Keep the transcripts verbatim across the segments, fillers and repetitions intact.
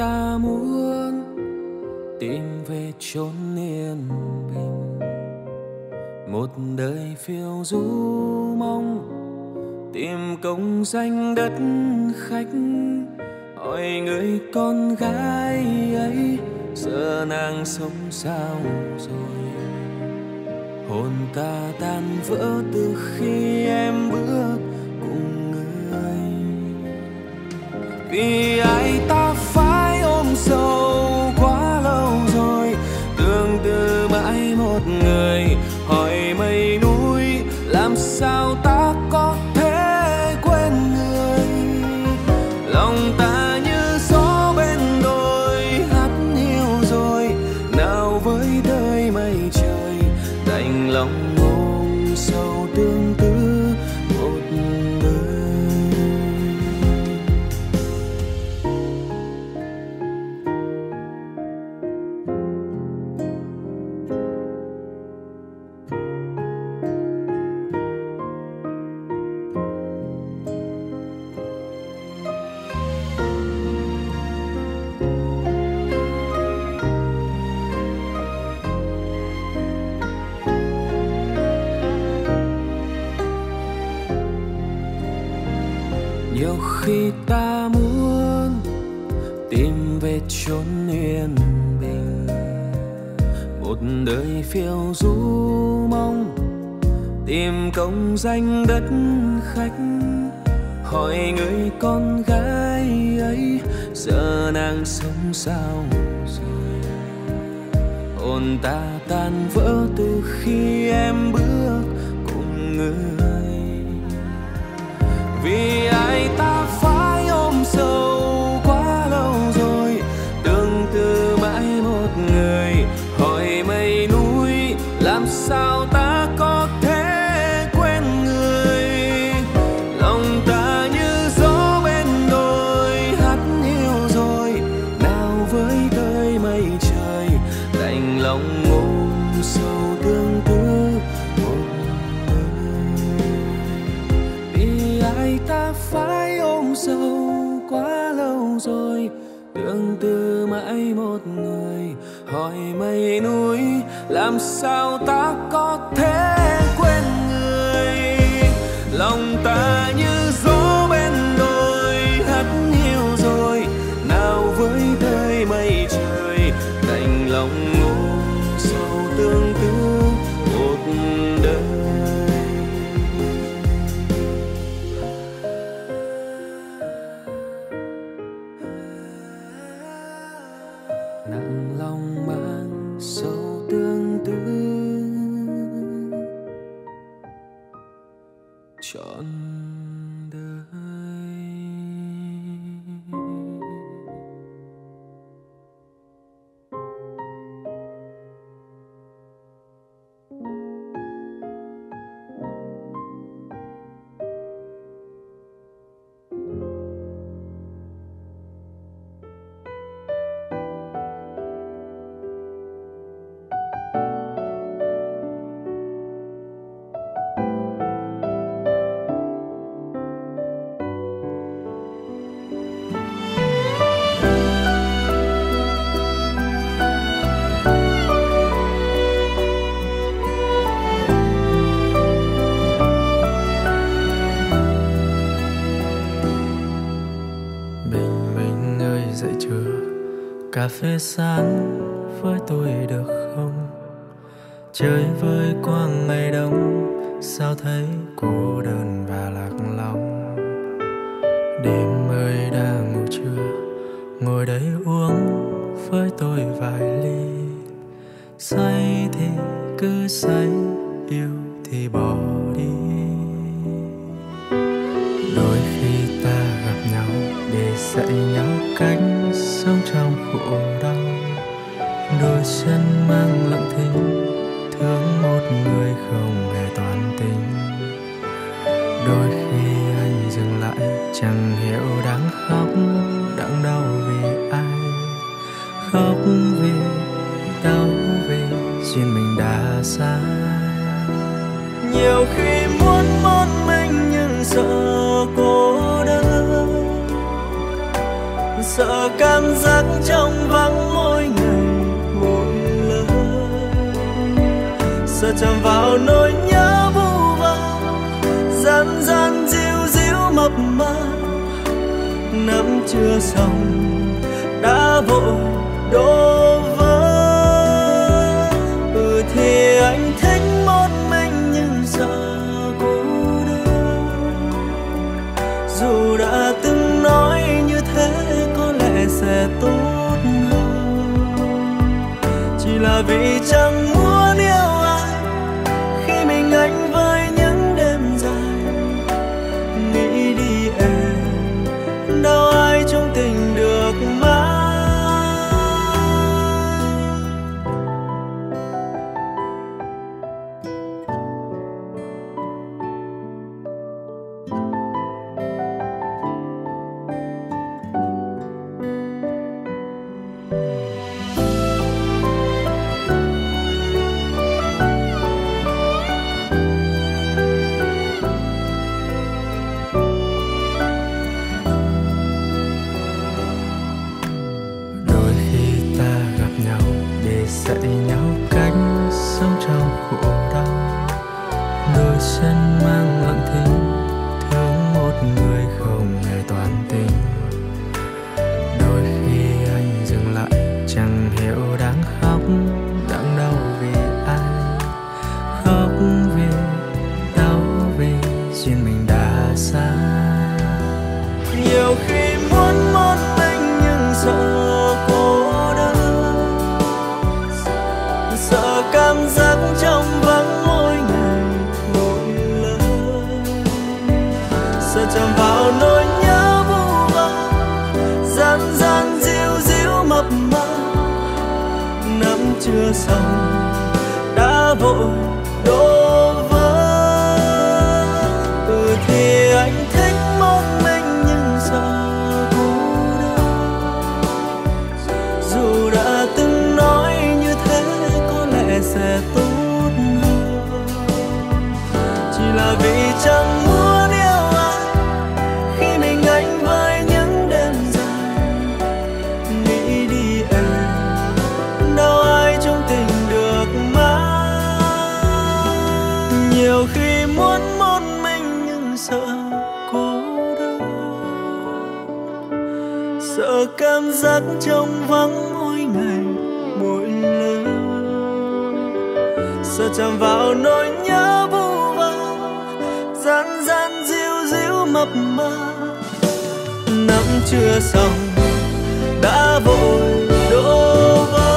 ta muốn tìm về chốn yên bình, một đời phiêu du mong tìm công danh đất khách. Hỏi người con gái ấy giờ nàng sống sao rồi, hồn ta tan vỡ từ khi em bước cùng người. Vì ai ta phải ôm sâu quá lâu rồi, tương tư mãi một người. Hỏi mây núi làm sao ta có thể quên người, lòng ta như gió bên đồi hát nhiều rồi. Nào với đời mây trời đành lòng ôm sâu tương tư một đời. Nhiều khi ta muốn tìm về chốn yên bình, một đời phiêu du mong tìm công danh đất khách. Hỏi người con gái ấy giờ nàng sống sao rồi, hồn ta tan vỡ từ khi em bước cùng người. Vì ai ta phải ôm sâu quá lâu rồi, tương tư mãi một người. Hỏi mây núi làm sao ta có thể quên người, lòng ta như gió bên đồi hát nhiều rồi. Nào với đời mây trời đành lòng ôm sâu tương tư một đời. Vì ai ta phải ôm sâu quá lâu rồi, tương tư mãi một người. Hỏi mây núi làm sao ta có thể quên người, lòng ta như gió bên đồi hát nhiều rồi. Nào với đời mây trời đành lòng ôm sâu tương tư một đời. Nặng lòng mang sâu tương tư trọn đời. Cà phê sáng với tôi được không? Chơi với quang ngày đông, sao thấy cô đơn và lạc lòng. Đêm ơi đã ngủ chưa? Ngồi đây uống với tôi vài ly. Say thì cứ say, yêu thì bỏ đi. Đôi khi ta gặp nhau để dạy nhau cách sống trong khổ đau. Đôi chân mang lặng thinh, thương một người không hề toàn tình. Đôi khi anh dừng lại, chẳng hiểu đáng khóc, đáng đau vì ai. Khóc vì đau vì duyên mình đã xa. Nhiều khi muốn một mình nhưng sợ cô đơn, sợ cảm giác trong vắng mỗi ngày một lần, sợ chạm vào nỗi nhớ vu vơ gian gian díu díu mập mờ, nắm chưa xong đã vội đổ vỡ. Ừ thì anh thích một mình nhưng sợ cô đơn, dù đã từng nói như thế có lẽ sẽ tốt hơn, chỉ là vì chẳng muốn yêu ai khi mình anh với những đêm dài. Nghĩ đi em, đâu ai trong tình được mãi. Dạy nhau cách sống trong khổ đau, đôi chân mang lặng thinh thương một người không hề toàn tình. Đôi khi anh dừng lại chẳng hiểu đáng khóc đáng đau vì ai, khóc vì đau vì duyên mình đã xa. Nhiều khi muốn một mình nhưng sợ cô đơn, sợ cảm giác trong vắng mỗi ngày một lần, sợ chạm vào nỗi nhớ vu vơ gian gian díu díu mập mờ, nắm chưa xong đã vội đổ vỡ. Ừ thì anh thích một mình nhưng sợ cô đơn, dù đã từng nói như thế có lẽ sẽ tốt hơn, chỉ là vì chẳng muốn yêu ai khi mình anh với những đêm dài. Nghĩ đi em, đâu ai trong tình được mãi. Nhiều khi muốn một mình nhưng sợ cô đơn, sợ cảm giác trong vắng mỗi ngày mỗi lần, sợ chạm vào nỗi nhớ vu vơ gian gian díu díu mập mờ, nắm chưa xong đã vội đổ vỡ.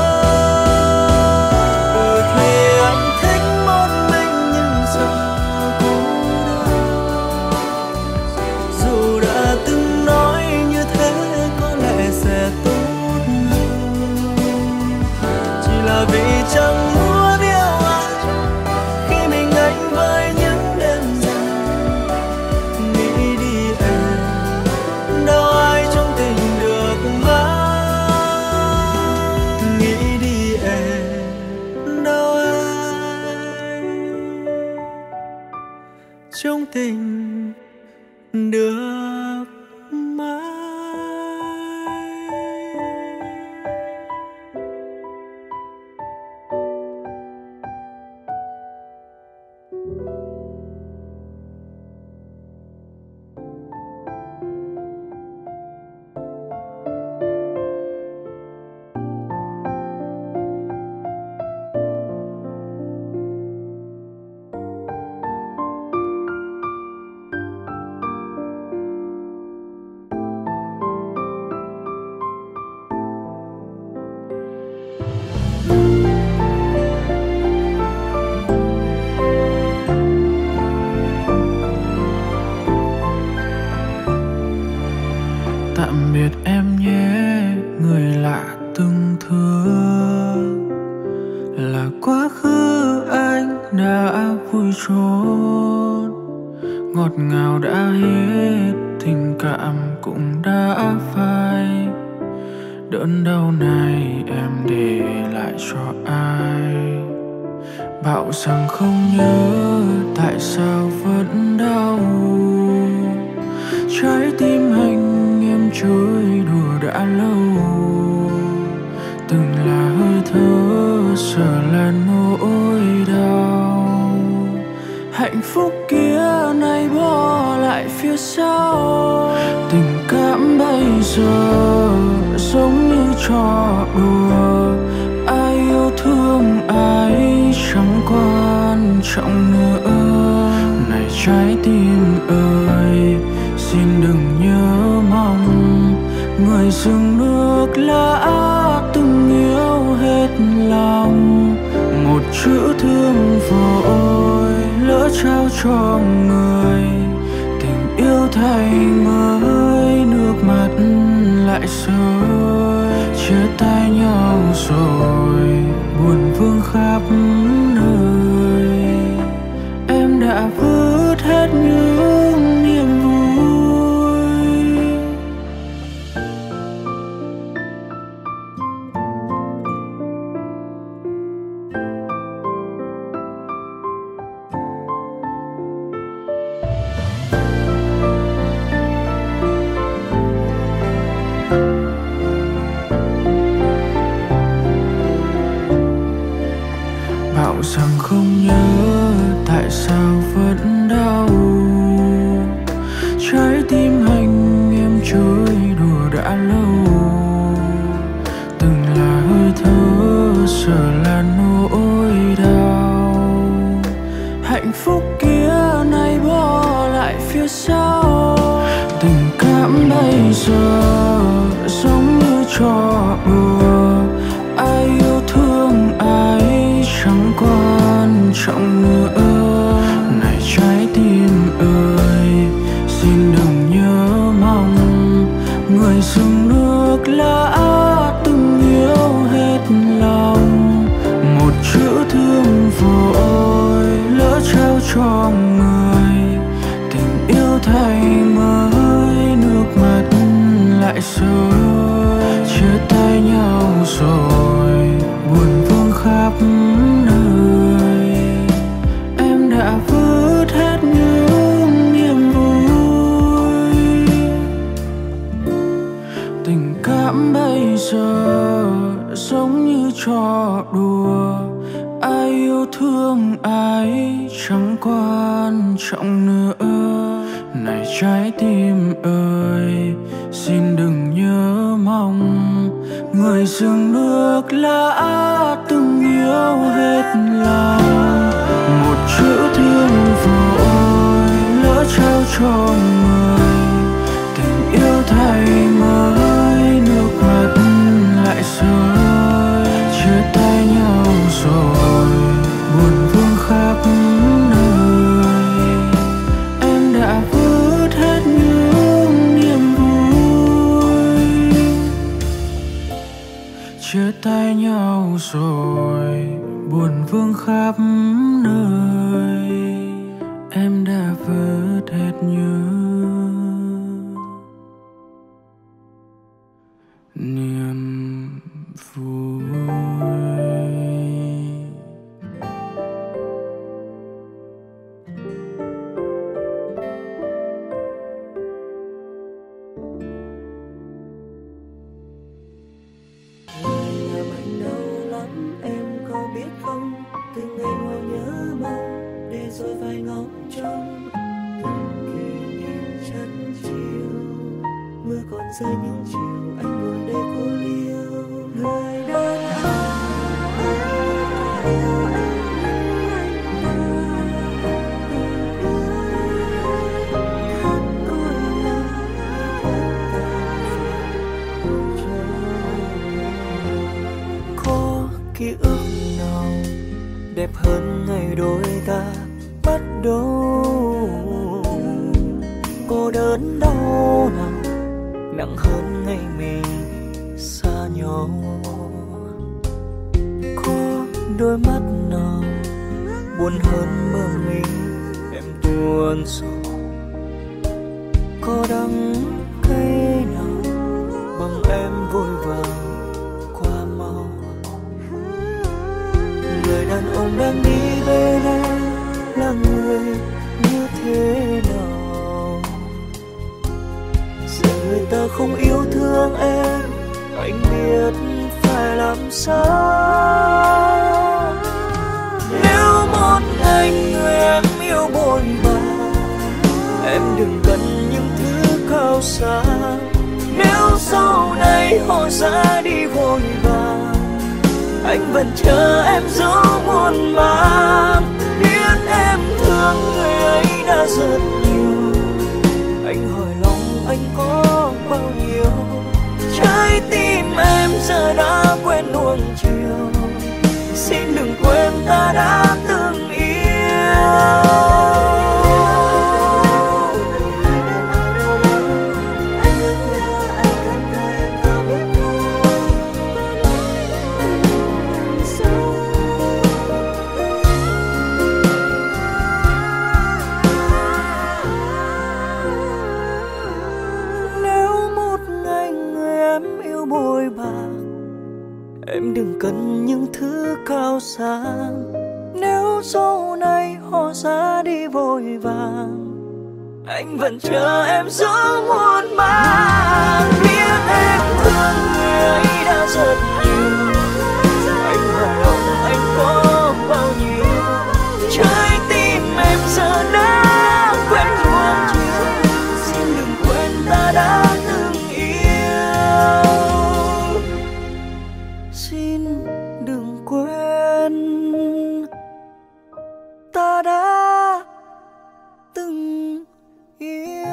Ừ thì anh thích một mình nhưng sợ cô đơn, dù đã từng nói như thế có lẽ sẽ tốt hơn, chỉ là vì chẳng muốn yêu ai khi mình anh với những đêm dài. Nghĩ đi em, đâu ai trong tình được mãi. Nghĩ đi em, đâu ai trong tình được mãi. Tạm biệt em nhé, người lạ từng thương, là quá khứ anh đã vui trốn. Ngọt ngào đã hết, tình cảm cũng đã phai. Đớn đau này em để lại cho ai? Bảo rằng không nhớ, tại sao vẫn đau? Trái tim anh em chơi đùa đã từng là hơi thở giờ là nỗi đau. Hạnh phúc kia nay bỏ lại phía sau. Tình cảm bây giờ giống như trò đùa, ai yêu thương ai chẳng quan trọng nữa. Này trái tim ơi, xin đừng nhớ mong người dừng nước lã từng yêu hết lòng. Một chữ thương vội lỡ trao cho người, tình yêu thay mới nước mắt lại rơi. Chia tay nhau rồi buồn vương khắp nơi, em đã vứt hết những niềm vui. Bảo rằng không nhớ tại sao vẫn đau. Trái tim anh em chơi đùa đã lâu, từng là hơi thở giờ là nỗi đau. Hạnh phúc kia nay bỏ lại phía sau. Tình cảm bây giờ giống như trò đùa, ai yêu thương ai chẳng quan trọng nữa. Này trái tim ơi, xin đừng nhớ mong người dừng nước lã từng yêu hết lòng. Một chữ thương vội lỡ trao cho người, tình yêu thay mới nước mắt lại rơi. Chia tay nhau rồi buồn vương khắp nơi, em đã vứt hết những niềm vui. Tình cảm bây giờ giống như trò đùa, ai yêu thương ai chẳng quan trọng nữa. Này trái tim ơi, xin đừng nhớ mong người dừng nước lã từng yêu hết lòng. Một chữ thương vội lỡ trao cho người, tình yêu thay mới nước mắt lại rơi. Chia tay nhau rồi buồn vương khắp nơi, em đã vứt hết những niềm vui. Chia tay nhau rồi buồn vương khắp nơi, em đã vứt hết những niềm vui. Từng ngày ngồi nhớ mong để rồi phải ngóng trông từng kỷ niệm chân chiều. Mưa còn rơi những chiều anh buồn để cô liêu. Người đàn ông yêu em anh ta, từng yêu khắp cõi lòng có ký ức nào đẹp hơn ngày đôi ta bắt đầu. Cô đớn đau nào nặng hơn ngày mình xa nhau. Có đôi mắt nào buồn hơn mơ mình em tuôn sầu. Có đắng cay nào bằng em vội vàng qua mau. Người đàn ông đang đi bên em là người như thế nào? Giờ người ta không yêu thương em, anh biết phải phải làm sao. Nếu một ngày người em yêu bội bạc, em đừng cần những thứ cao xa. Nếu sau này họ ra đi vội vàng, anh vẫn chờ em dấu muôn mang. Biết em thương người ấy đã rất nhiều, anh hỏi lòng anh có bao nhiêu. Trái tim em giờ đã quen nuông chiều, xin đừng quên ta đã từng yêu. Em đừng cần những thứ cao xa. Nếu sau này họ ra đi vội vàng, anh vẫn chờ em giữa muôn mang. Biết em thương người ấy đã rất nhiều, anh hỏi lòng anh có bao nhiêu. Trái tim em giờ đã quen nuông chiều, xin đừng quên ta đã từng yêu. Xin đừng quên ta đã từng yêu.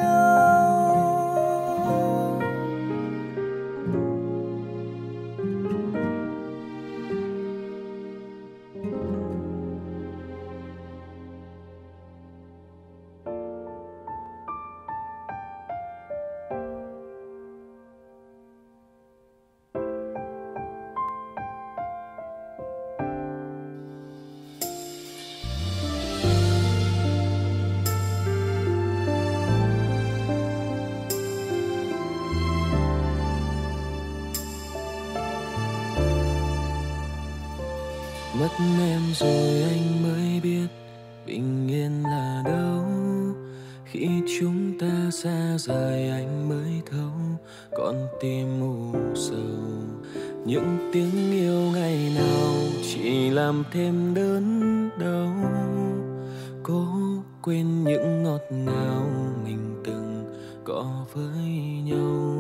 Mất em rồi anh mới biết bình yên là đâu. Khi chúng ta xa rời anh mới thấu con tim u sầu. Những tiếng yêu ngày nào chỉ làm thêm đớn đau. Cố quên những ngọt ngào mình từng có với nhau.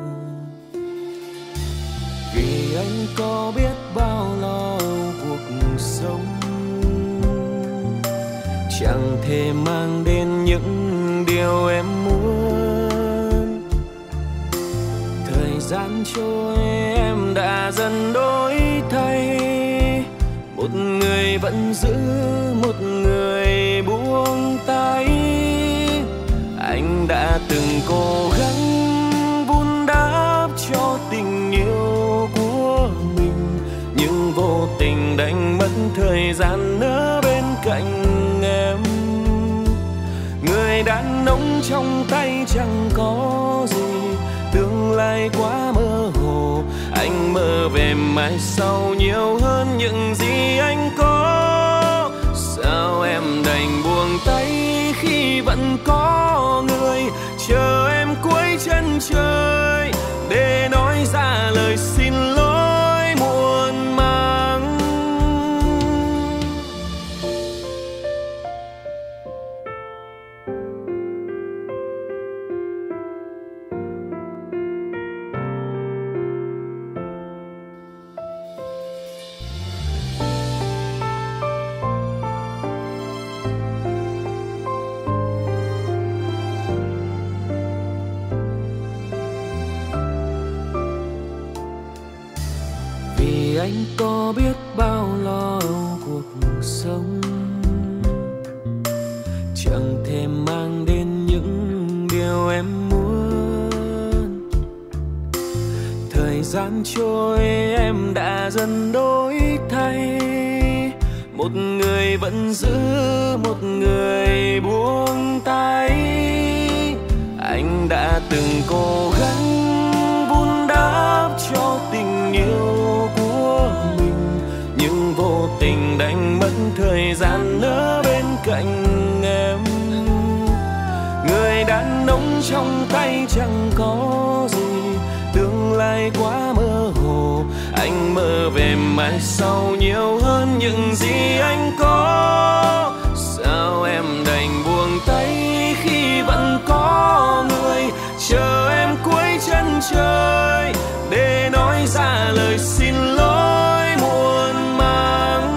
Vì anh có biết bao lo cuộc sống, chẳng thể mang đến những điều em muốn. Thời gian trôi em đã dần đổi thay, một người vẫn giữ, một người buông tay. Anh đã từng cố gắng vun đắp cho tình yêu của mình, nhưng vô tình đánh mất thời gian ở bên cạnh em. Người đàn ông trong tay chẳng có gì, tương lai quá mơ hồ. Anh mơ về mai sau nhiều hơn những gì anh có. Sao em đành buông tay khi vẫn có người chờ em cuối chân trời để nói ra lời xin lỗi muộn màng. Vì anh có biết bao lo cuộc sống, chẳng thể mang đến những điều em muốn. Thời gian trôi em đã dần đổi thay, một người vẫn giữ, một người buông tay. Anh đã từng cố gắng vun đắp cho tình yêu của mình, nhưng vô tình đánh mất thời gian ở bên cạnh em. Người đàn ông trong tay chẳng có gì, tương lai quá mơ hồ. Anh mơ mơ về mai sau nhiều hơn những gì anh có. Sao em đành buông tay khi vẫn có người chờ em cuối chân trời để nói ra lời xin lỗi muộn màng.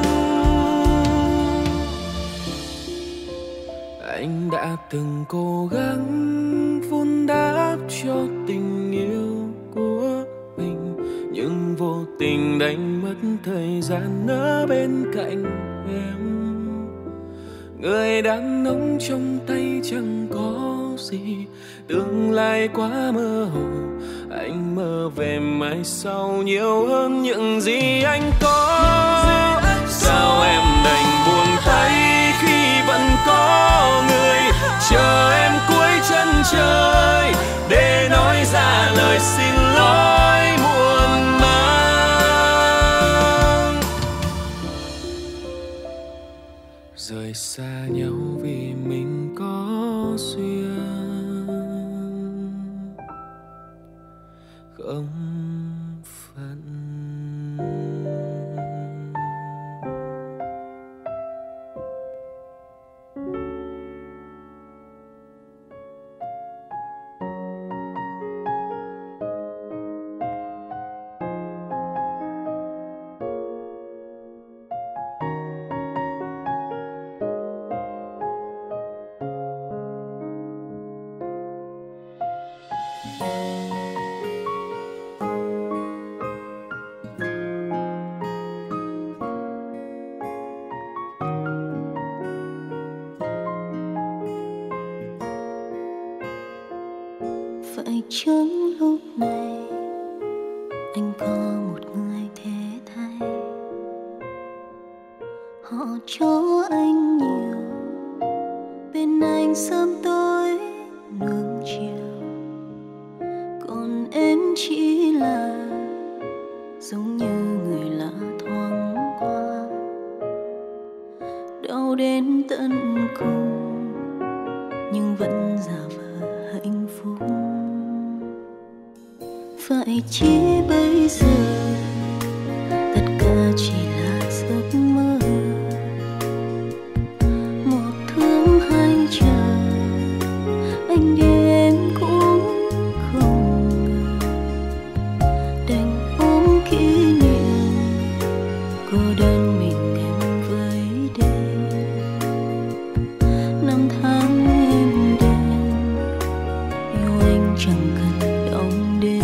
Anh đã từng cố gắng vun đắp cho tình yêu của mình, nhưng vô tình đánh mất thời gian ở bên cạnh em. Người đàn ông trong tay chẳng có gì, tương lai quá mơ hồ. Anh mơ về mai sau nhiều hơn những gì anh có. Sao em đành buông tay khi vẫn có người chờ em cuối chân trời để nói ra lời xin lỗi muộn màng. Rời xa nhau vì mình có duyên không phận. Vậy chăng lúc này anh có một người thế thay, họ cho anh nhiều, bên anh sớm tối nuông chiều, còn em chỉ là giống như người lạ thoáng qua, đau đến tận cùng nhưng vẫn giả vờ hạnh phúc. Vậy chỉ bây giờ tất cả chỉ là giấc mơ, một thương hai chờ, anh đi em cũng không ngờ, đành ôm kỷ niệm cô đơn mình em với đêm. Năm tháng em đêm yêu anh chẳng cần đong đêm.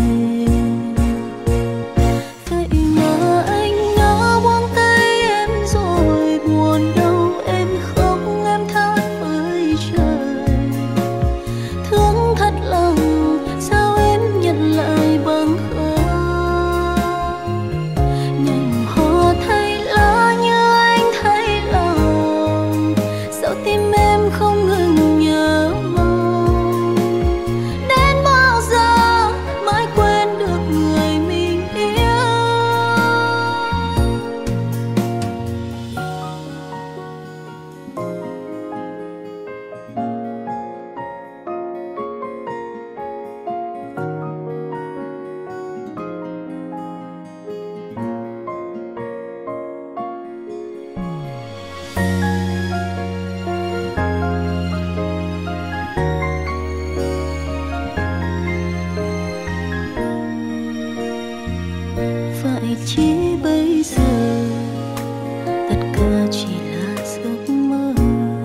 Vậy chỉ bây giờ tất cả chỉ là giấc mơ,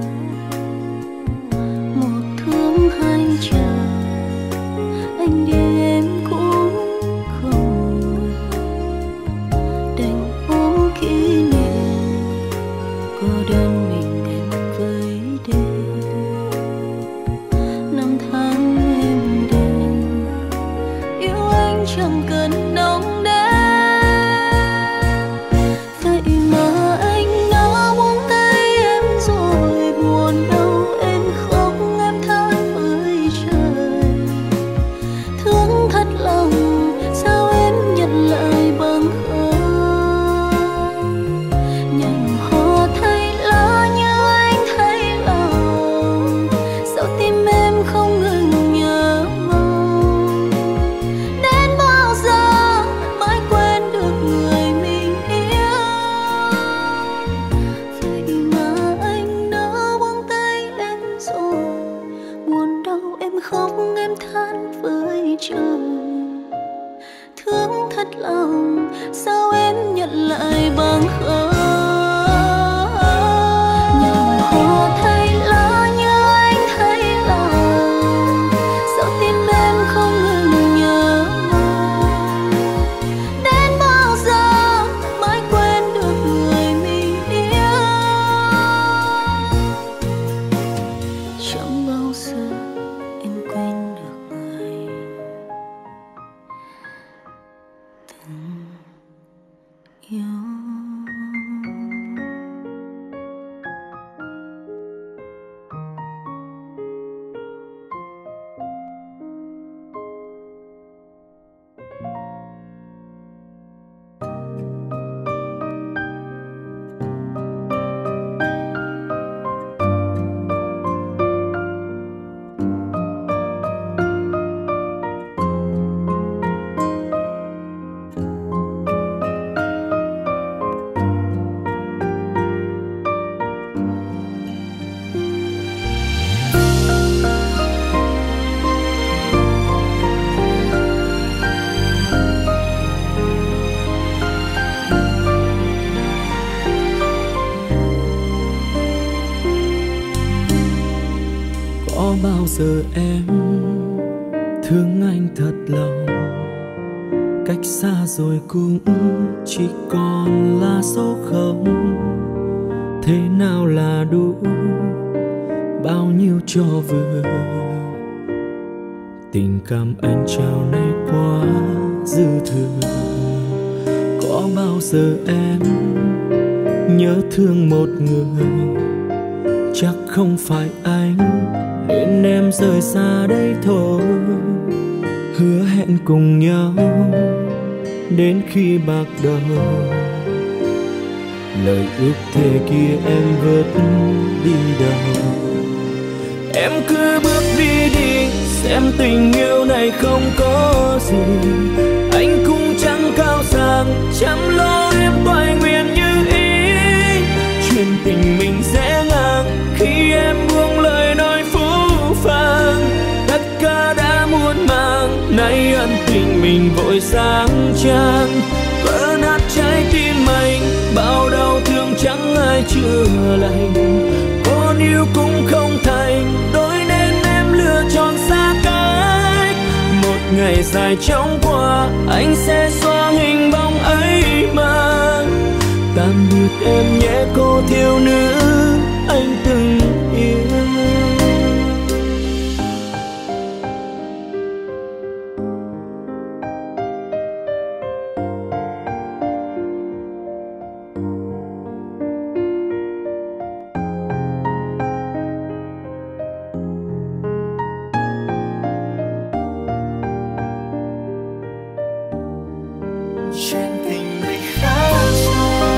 một thương hai chờ, anh đi em cũng không ngờ, đành ôm kỷ niệm cô đơn mình em với đêm. Năm tháng em đêm yêu anh chẳng cần đong đếm. nhận lại bằng khơi. Nhờ hoa thấy lá như anh thấy lòng, sao tim em không ngừng nhớ mong. Đến bao giờ mới quên được người mình yêu? Chẳng bao giờ em quên được người từng yêu. Có bao giờ em thương anh thật lòng, cách xa rồi cũng chỉ còn là số không. Thế nào là đủ, bao nhiêu cho vừa. Tình cảm anh trao này quá dư thừa. Có bao giờ em nhớ thương một người, chắc không phải anh nên em rời xa đây thôi. Hứa hẹn cùng nhau đến khi bạc đầu, lời ước thề kia em vớt đi đâu. Em cứ bước đi đi, xem tình yêu này không có gì. Anh cũng chẳng cao sang, chăm lo em toại nguyện như ý. Chuyện tình mình sẽ ngang khi em buông lời nói phũ phàng. Tất cả đã muộn màng, nay ân tình mình vội sáng trang. Vỡ nát trái tim anh, bao đau thương chẳng ai chữa lành. Con yêu cũng không thành, đôi nên em lựa chọn xa cách. Một ngày dài chóng qua, anh sẽ xóa hình bóng ấy mà. Tạm biệt em nhé cô thiếu nữ anh từng yêu. Chuyện tình mình khác xa.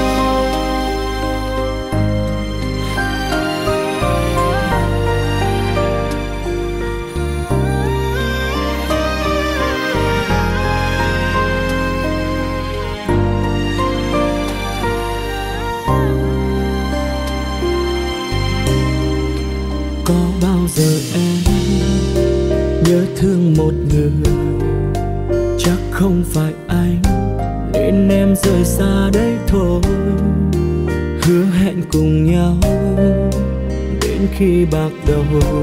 Có bao giờ em nhớ thương một người, chắc không phải anh nên em rời xa đây thôi. Hứa hẹn cùng nhau đến khi bạc đầu,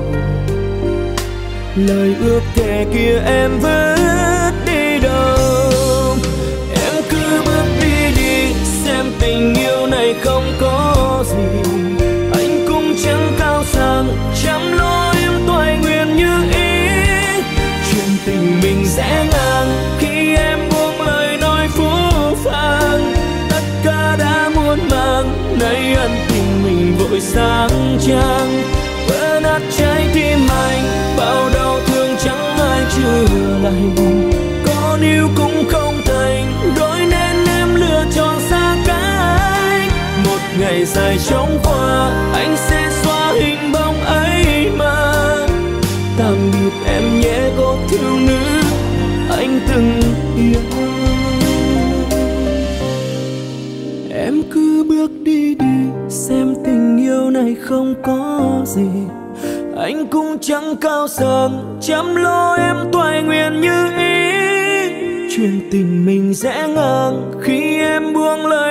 lời ước thề kia em vớt đi đâu. Em cứ bước đi đi, xem tình yêu này không có gì. Anh cũng chẳng cao sang, chăm lo em toại nguyện như ý. Chuyện tình mình sẽ ngang khi em buông lời nói phũ phàng. Tất cả đã muộn màng, nay ân tình mình vội sáng trang. Vỡ nát trái tim anh, bao đau thương chẳng ai chữa lành. Con yêu cũng không thành, đôi nên em lựa chọn xa cách. Một ngày dài chóng qua, anh sẽ xóa hình bóng ấy mà. Tạm biệt em nhé cô thiếu nữ anh từng yêu. Em cứ bước đi đi, xem tình yêu này không có gì. Anh cũng chẳng cao sang, chăm lo em toại nguyện như ý. Chuyện tình mình sẽ ngang khi em buông lời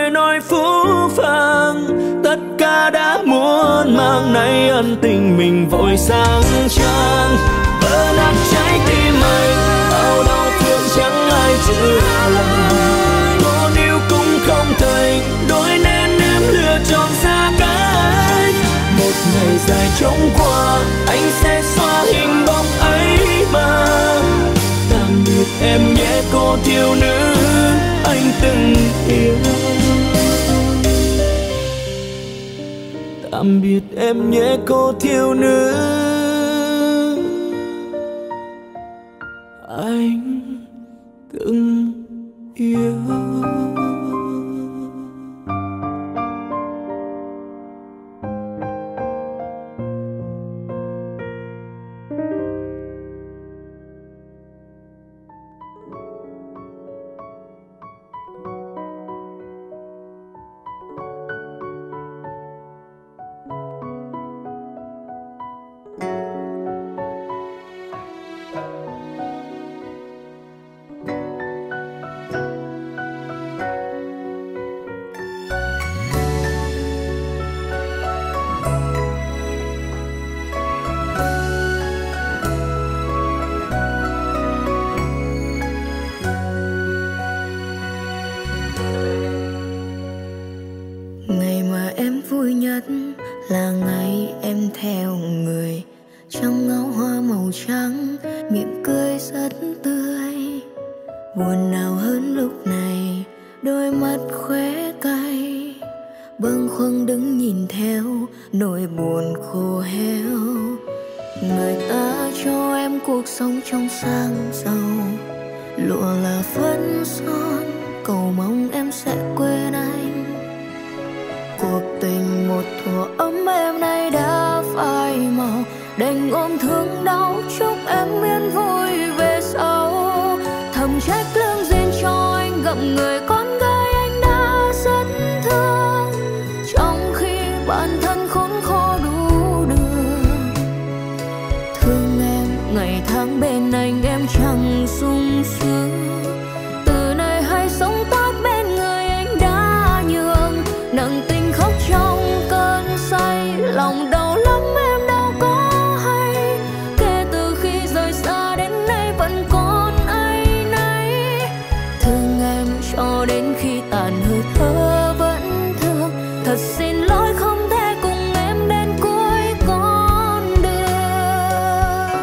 sáng nay ân tình mình vội sang trang. Vỡ nát trái tim anh, bao đau thương chẳng ai chữa lành. Cô níu cũng không thành, đôi nên em lựa chọn xa cách. Một ngày dài trống qua, anh sẽ xóa hình bóng ấy mà. Tạm biệt em nhé cô thiếu nữ anh từng yêu. Tạm biệt em nhé cô thiếu nữ anh từng yêu. Ngày mà em vui nhất là ngày em theo người trong áo hoa màu trắng, miệng cười rất tươi. Buồn nào hơn lúc này, đôi mắt khóe cay, bâng khuâng đứng nhìn theo nỗi buồn khô héo. Người ta cho em cuộc sống trong sang giàu, lụa là phấn son, cầu mong em sẽ quên anh. Cuộc tình một thuở ấm êm nay đã phai màu, đành ôm thương đau chúc em yên vui về sau. Thầm trách lương duyên cho anh gặp người con gái anh đã rất thương, trong khi bản thân khốn khổ đủ đường. Thương em ngày tháng bên anh em chẳng sung sướng, từ nay hay sống tốt bên người anh đã nhường. Nặng tình khóc trong cơn say, lòng đau lắm em đâu có hay. Kể từ khi rời xa đến nay vẫn còn áy náy. Thương em cho đến khi tàn hơi thở vẫn thương. Thật xin lỗi không thể cùng em đến cuối con đường.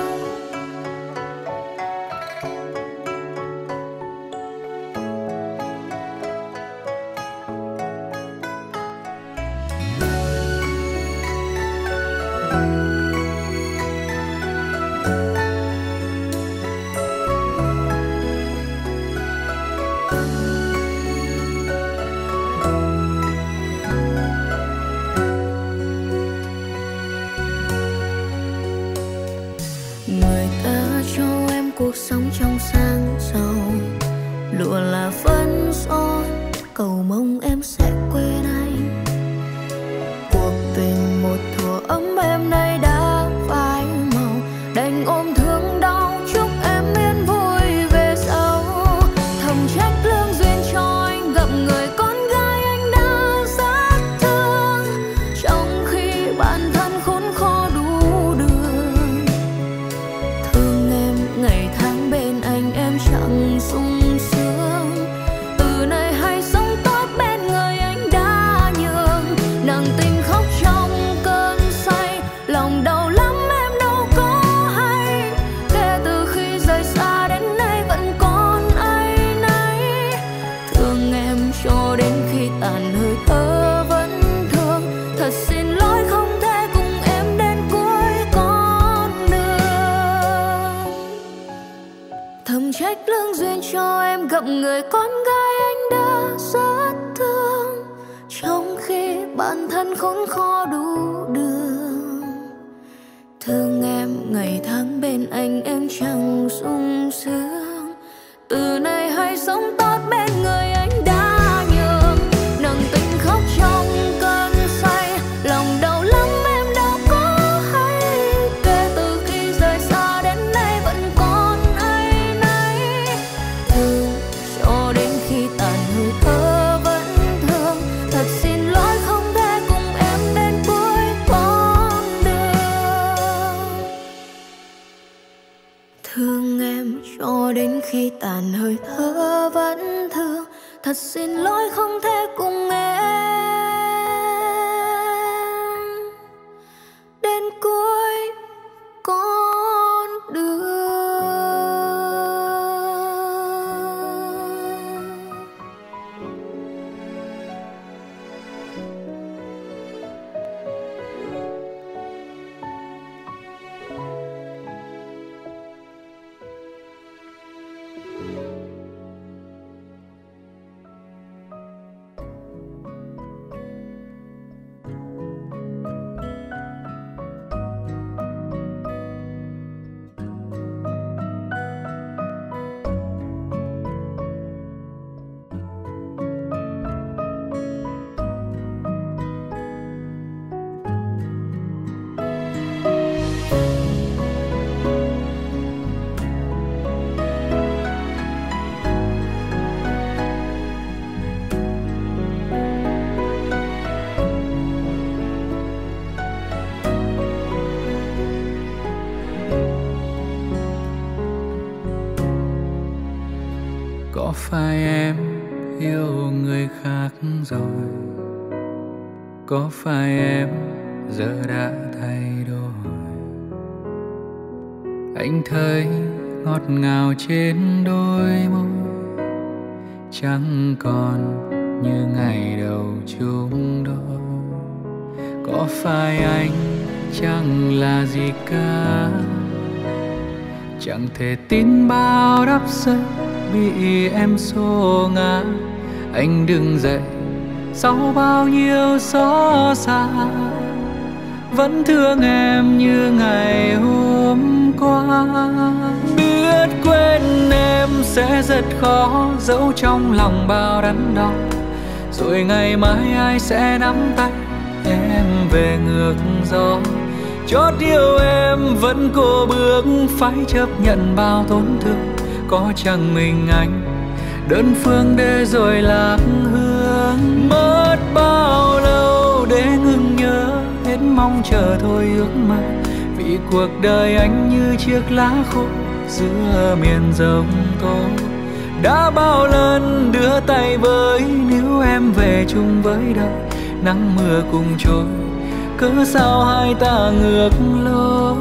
Người ta cho em cuộc sống trong sang giàu, lụa là phấn son, cầu mong em sẽ quên anh. Cuộc tình một thuở ấm êm nay đã phai màu, đành ôm thương đau chúc em yên vui về sau. Thầm trách lương duyên cho anh gặp người con gái anh đã rất thương, trong khi bản thân khốn khổ đủ đường. Thương em ngày tháng bên anh em chẳng sung sướng, từ nay hay sống tốt bên người anh đã nhường. Nặng tình khóc trong cơn say, lòng đau lắm em đâu có hay. Kể từ khi rời xa đến nay vẫn còn áy náy. Thương em cho đến khi tàn hơi thở vẫn thương. Thật xin lỗi không thể cùng em đến cuối con đường. Thầm trách lương duyên cho em gặp người con gái anh đã rất thương, trong khi bản thân khốn khó đủ đường. Thương em ngày tháng bên anh em chẳng sung sướng, từ nay hãy sống tốt bên người anh đã nhường. Nặng tình khóc trong cơn say, lòng đau lắm em đâu có hay. Kể từ khi rời xa đến nay vẫn còn áy náy. Thương cho đến khi tàn hơi thở vẫn thương. Thật xin lỗi không thể cùng em đến cuối con Thật xin lỗi không thể cùng em đến cuối con đường. Có phải em yêu người khác rồi? Có phải em giờ đã thay đổi? Anh thấy ngọt ngào trên đôi môi, chẳng còn như ngày đầu chung đôi. Có phải anh chẳng là gì cả, chẳng thể tin bao đắp giấc bị em xô ngã. Anh đứng dậy sau bao nhiêu xót xa, vẫn thương em như ngày hôm qua. Biết quên em sẽ rất khó, giấu trong lòng bao đắn đo. Rồi ngày mai ai sẽ nắm tay em về ngược gió. Chót yêu em vẫn cố bước, phải chấp nhận bao tổn thương. Có chẳng mình anh đơn phương để rồi lạc hương. Mất bao lâu để ngừng nhớ, hết mong chờ thôi ước mơ. Vì cuộc đời anh như chiếc lá khô giữa miền giông tố. Đã bao lần đưa tay với, níu em về chung với đời. Nắng mưa cùng trôi, cớ sao hai ta ngược lối.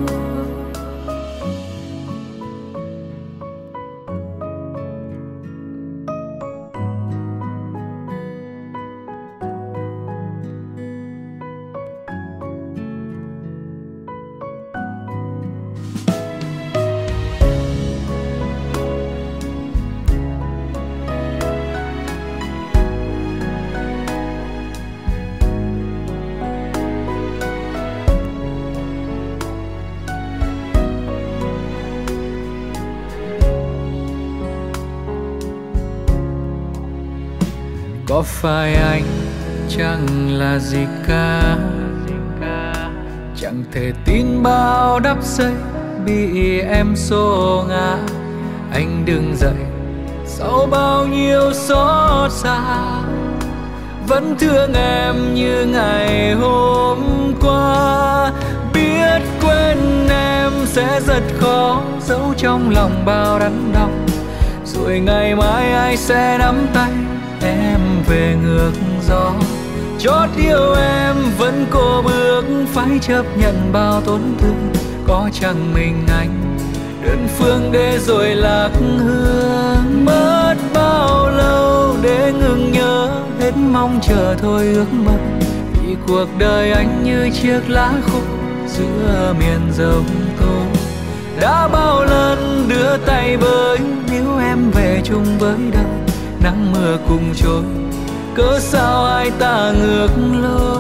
Có phải anh chẳng là gì cả, chẳng thể tin bao đắp dây bị em xô ngã. Anh đứng dậy sau bao nhiêu xót xa, vẫn thương em như ngày hôm qua. Biết quên em sẽ rất khó, giấu trong lòng bao đắn đau. Rồi ngày mai ai sẽ nắm tay em về ngược gió. Chót yêu em vẫn cố bước, phải chấp nhận bao tổn thương. Có chẳng mình anh đơn phương để rồi lạc hương. Mất bao lâu để ngừng nhớ, hết mong chờ thôi ước mơ. Vì cuộc đời anh như chiếc lá khô giữa miền giông tố. Đã bao lần đưa tay với, níu em về chung với đời. Nắng mưa cùng trôi, cớ sao hai ta ngược lối.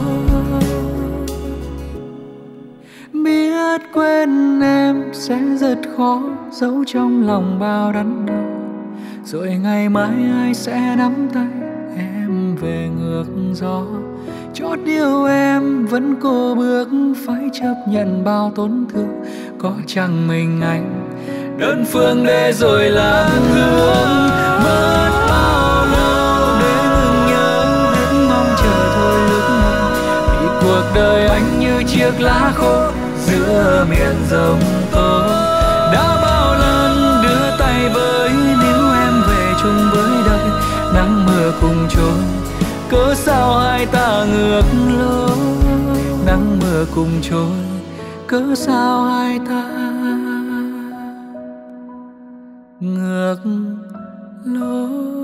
Biết quên em sẽ rất khó, giấu trong lòng bao đắn đau. Rồi ngày mai ai sẽ nắm tay em về ngược gió. Chót yêu em vẫn cố bước, phải chấp nhận bao tổn thương. Có chẳng mình anh đơn phương để rồi lạc hương. Mất bao lâu để ngừng nhớ, hết mong chờ thôi ước mơ. Vì cuộc đời anh như chiếc lá khô giữa miền giông tố. Đã bao lần đưa tay với, níu em về chung với đời. Nắng mưa mưa cùng trôi, cớ sao hai ta ngược lối. Nắng mưa cùng trôi, cớ sao hai ta ngược lối.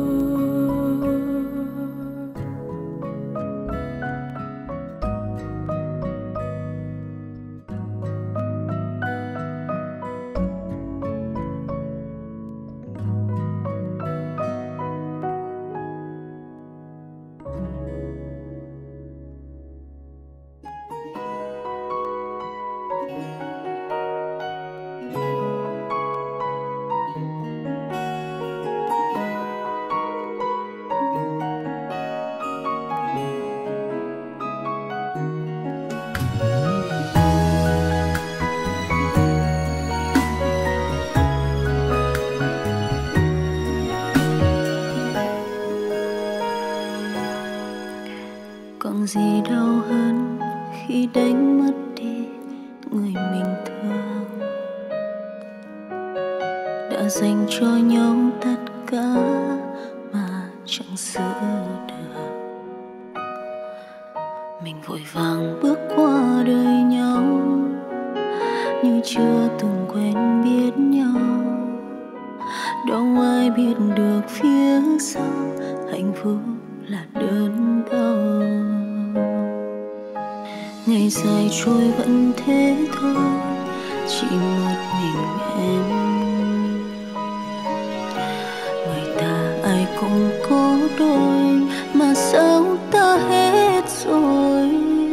Còn gì đau hơn khi đánh mất đi người mình thương, đã dành cho nhau tất cả mà chẳng giữ được. Mình vội vàng bước qua đời nhau như chưa từng quen biết nhau. Đâu ai biết được phía sau hạnh phúc là đớn đau. Ngày dài trôi vẫn thế thôi, chỉ một mình em. Người ta ai cũng có đôi, mà sao ta hết rồi.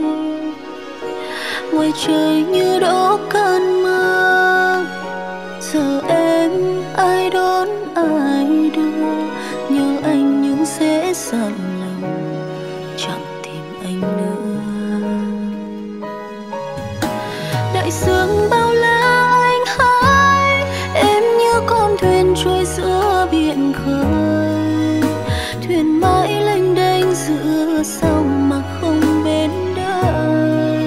Ngoài trời như đổ cơn mưa, giờ em ai đón ai đưa. Nhớ anh nhưng sẽ dặn lòng, chẳng tìm anh nữa. Đại dương bao la anh hãi, em như con thuyền trôi giữa biển khơi. Thuyền mãi lênh đênh giữa sông mà không bến đời.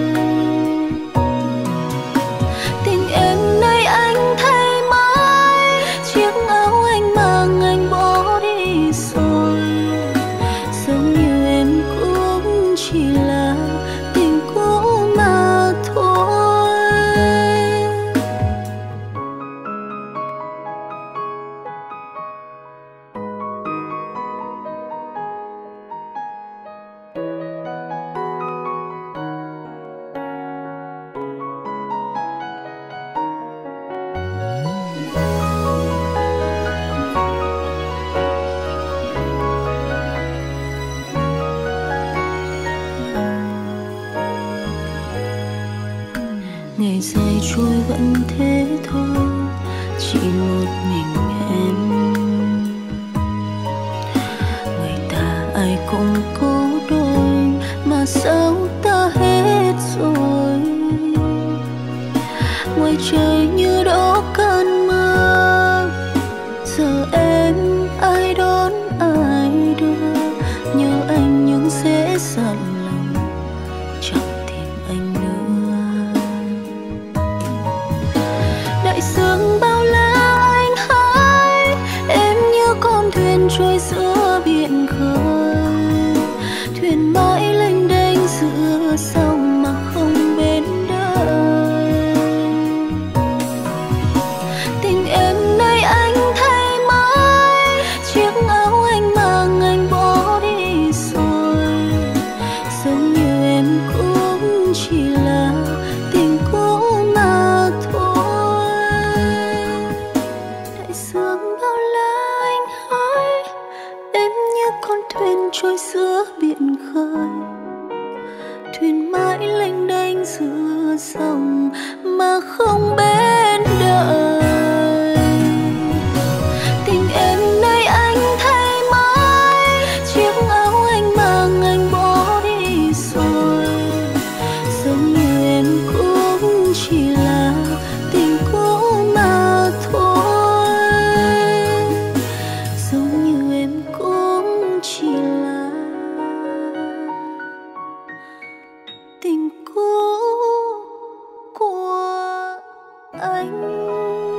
Tình em nay anh thay mãi, chiếc áo anh mang anh bỏ đi rồi. Giống như em cũng chỉ là tình cũ mà thôi. Ngày dài trôi vẫn thế thôi, chỉ một mình em. Người ta ai cũng có đôi, mà sao ta hết rồi. Ngoài trời như đổ cơn mưa, giờ em ai đón ai đưa. Nhớ anh nhưng sẽ dặn lòng, chẳng tìm anh nữa. Đại dương bao la anh hãi, em như con thuyền trôi giữa biển khơi. Thuyền mãi lênh đênh giữa sông mà không bến đời. Tình em nay anh thay mãi, chiếc áo anh mang anh bỏ đi rồi. Giống như em cũng chỉ là tình cũ mà thôi. Đại dương bao la anh hãi, em như con thuyền trôi giữa biển khơi. Thuyền mãi lênh đênh giữa sông mà không bến đời. Tình em nay anh thay mãi, chiếc áo anh mang anh bỏ đi rồi. Giống như em cũng chỉ là tình cũ mà thôi. Giống như em cũng chỉ là tình cũ của anh.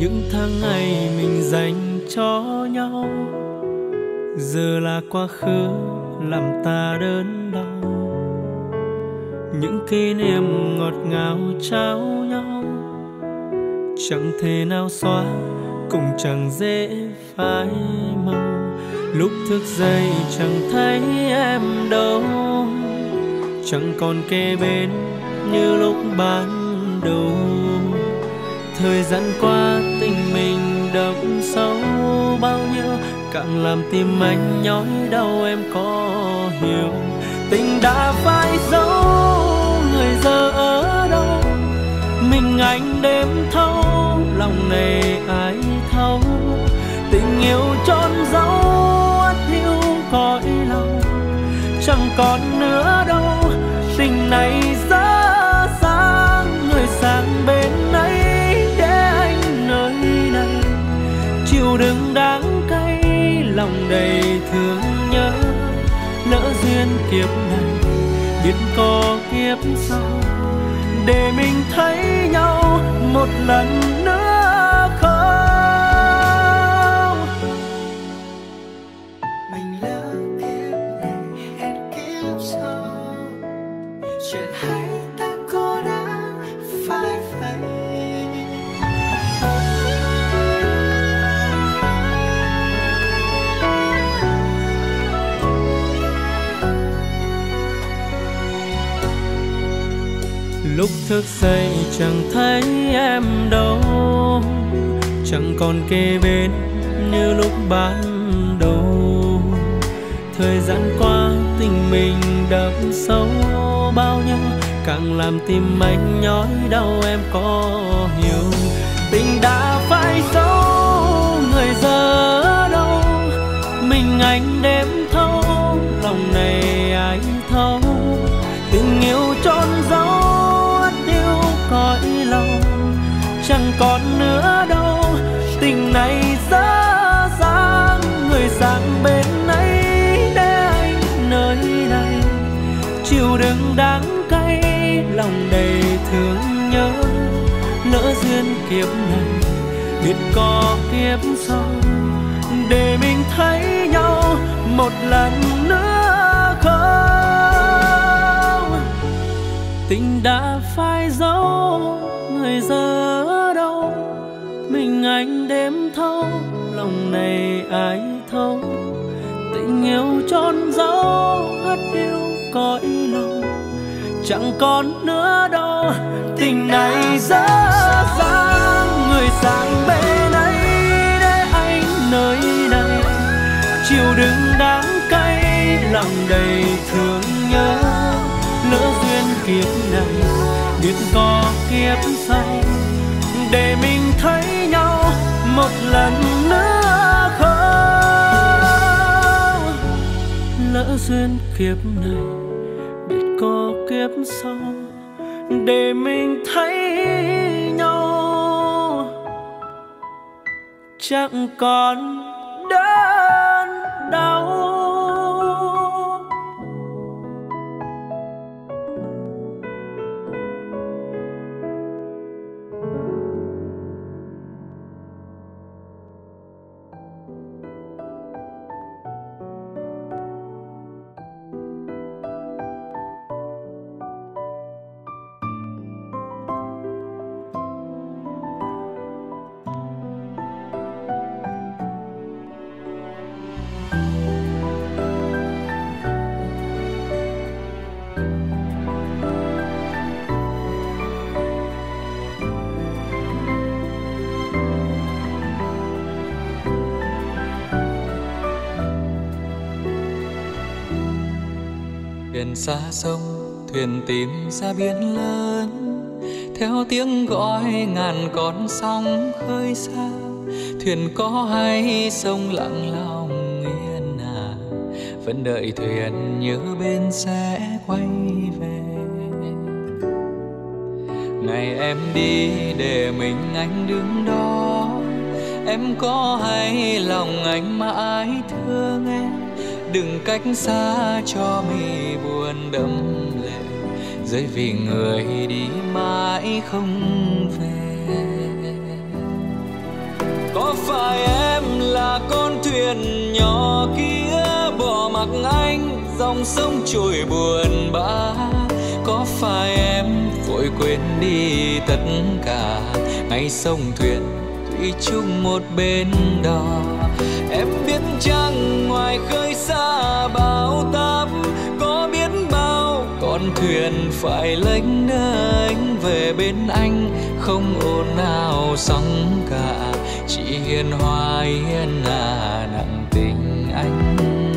Những tháng ngày mình dành cho nhau giờ là quá khứ làm ta đớn đau. Những kỷ niệm ngọt ngào trao nhau chẳng thể nào xóa, cũng chẳng dễ phai màu. Lúc thức dậy chẳng thấy em đâu, chẳng còn kề bên như lúc ban đầu. Thời gian qua tình mình đậm sâu bao nhiêu, càng làm tim anh nhói đau em có hiểu. Tình đã phai dấu, người giờ ở đâu? Mình anh đêm thâu, lòng này ai thấu? Tình yêu trôn dấu ắt hiu cõi lòng, chẳng còn nữa đâu. Tình này rất sáng, người sang bên ấy để anh nơi này chịu đựng đắng cay, lòng đầy thương nhớ. Lỡ duyên kiếp này biết có kiếp sau, để mình thấy nhau một lần nữa không? Mình lỡ kiếp này hẹn kiếp sau, chuyện hay ta có đã phải vậy. Lúc thức dậy chẳng thấy em đâu, chẳng còn kề bên như lúc ban đầu. Thời gian qua tình mình đậm sâu bao nhiêu, càng làm tim anh nhói đau em có hiểu. Tình đã phai dấu, người giờ ở đâu? Mình anh đêm thâu, lòng này ai thấu? Tình yêu trôn dấu cõi lòng, chẳng còn nữa đâu. Tình này dở dang, người sang bên ấy để anh nơi này chịu đựng đắng cay, lòng đầy thương nhớ. Lỡ duyên kiếp này biết có kiếp sau, để mình thấy nhau một lần nữa không? Tình đã phai dấu, người giờ ở đâu? Mình anh đêm thâu, lòng này ai thấu? Tình yêu trôn dấu ắt hiu cõi lòng, chẳng còn nữa đâu. Tình này dở dang, người sang bên ấy để anh nơi này chịu đựng đắng cay, lòng đầy thương nhớ. Lỡ duyên kiếp này biết có kiếp sau, để mình thấy nhau một lần nữa không? Lỡ duyên kiếp này biết có kiếp sau, để mình thấy nhau chẳng còn đớn đau. Thuyền xa sông, thuyền tìm ra biển lớn, theo tiếng gọi ngàn con sóng khơi xa. Thuyền có hay sông lặng lòng yên à, vẫn đợi thuyền nhớ bên sẽ quay về. Ngày em đi để mình anh đứng đó, em có hay lòng anh mãi thương em. Đừng cách xa cho mi buồn đẫm lệ, rơi vì người đi mãi không về. là con thuyền nhỏ kia bỏ mặc anh dòng sông trôi buồn bã. Có phải em vội quên đi tất cả ngày sông thuyền thủy chung một bên đò? Em biết chăng ngoài khơi xa bão táp có biết bao con thuyền phải lênh đênh về bên anh, không ồn ào sóng cả, chỉ hiền hòa hiền à nặng tình anh.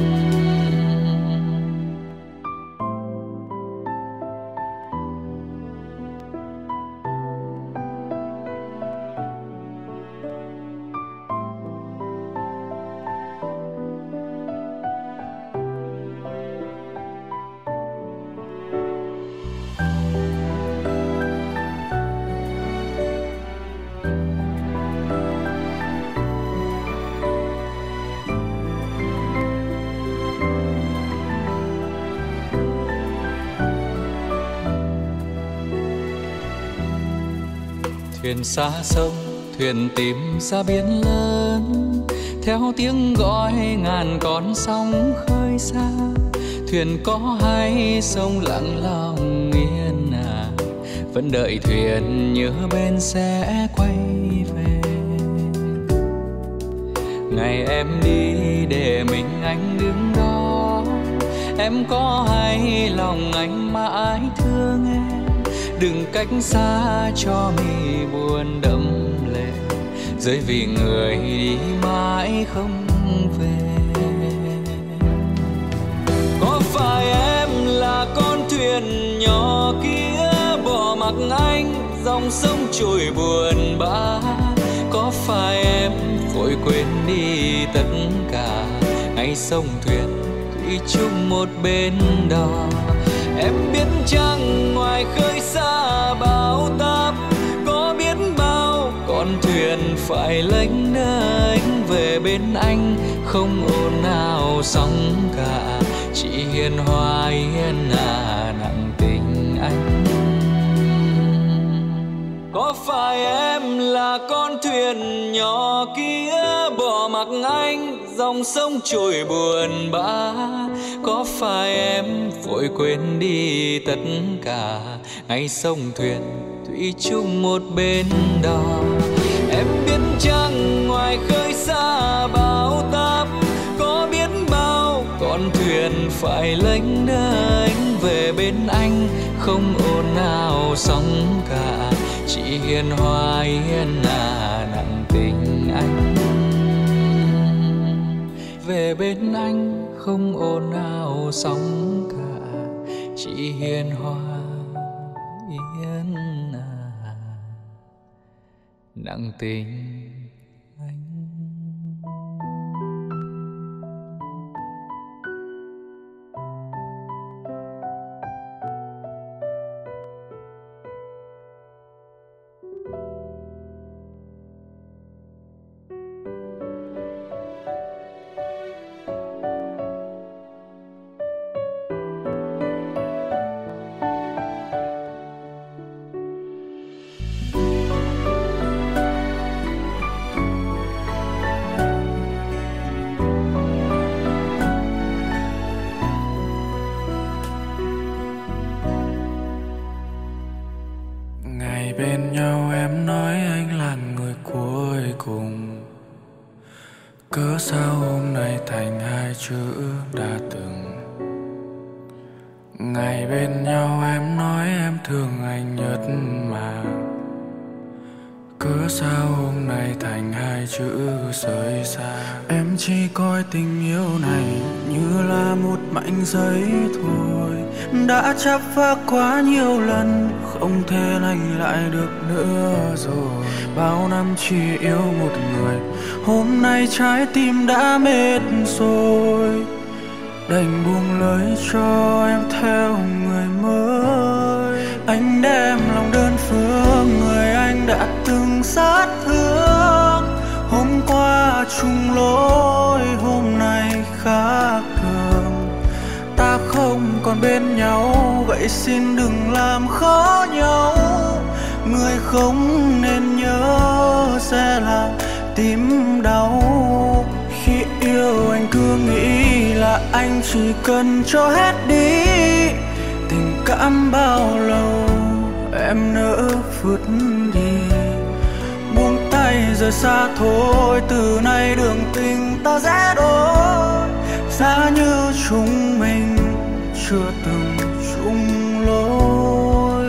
Thuyền xa sông, thuyền tìm ra biển lớn, theo tiếng gọi ngàn con sóng khơi xa. Thuyền có hay sông lặng lòng yên à, vẫn đợi thuyền nhớ bên sẽ quay về. Ngày em đi để mình anh đứng đó, em có hay lòng anh mãi thương em. Đừng cách xa cho mi buồn đẫm lệ, rơi vì người đi mãi không về. Có phải em là con thuyền nhỏ kia bỏ mặc anh dòng sông trôi buồn bã? Có phải em vội quên đi tất cả ngày sông thuyền thủy chung một bên đò? Em biết chăng ngoài khơi xa bão táp có biết bao con thuyền phải lênh đênh về bên anh, không ồn ào sóng cả, chỉ hiền hòa hiền à nặng tình anh. Có phải em là con thuyền nhỏ kia bỏ mặc anh dòng sông trôi buồn bã? Có phải em vội quên đi tất cả ngày sông thuyền thủy chung một bên đò? Em biết chăng ngoài khơi xa bão táp có biết bao con thuyền phải lênh đênh về bên anh, không ồn ào sóng cả, chỉ hiền hòa hiền à nặng tình anh. Về bên anh không ồn ào sóng cả, chỉ hiền hòa hiền à nặng tình anh. Bên nhau em nói anh là người cuối cùng, cớ sao hôm nay thành hai chữ đã từng. Ngày bên nhau em nói em thương anh nhất mà, cớ sao hôm nay thành hai chữ rời xa. Em chỉ coi tình yêu này như là một mảnh giấy thôi, đã chắp phá quá nhiều lần, không thể lành lại được nữa rồi. Bao năm chỉ yêu một người, hôm nay trái tim đã mệt rồi, đành buông lời cho em theo người mới. Anh đem lòng đơn phương người anh đã từng sát thương, hôm qua chung lối hôm nay khác thường. Ta không còn bên nhau, vậy xin đừng làm khó nhau. Người không nên nhớ sẽ làm tim đau, là anh chỉ cần cho hết đi. Tình cảm bao lâu em nỡ vứt đi, buông tay rời xa thôi. Từ nay đường tình ta sẽ đôi, giá như chúng mình chưa từng chung lối.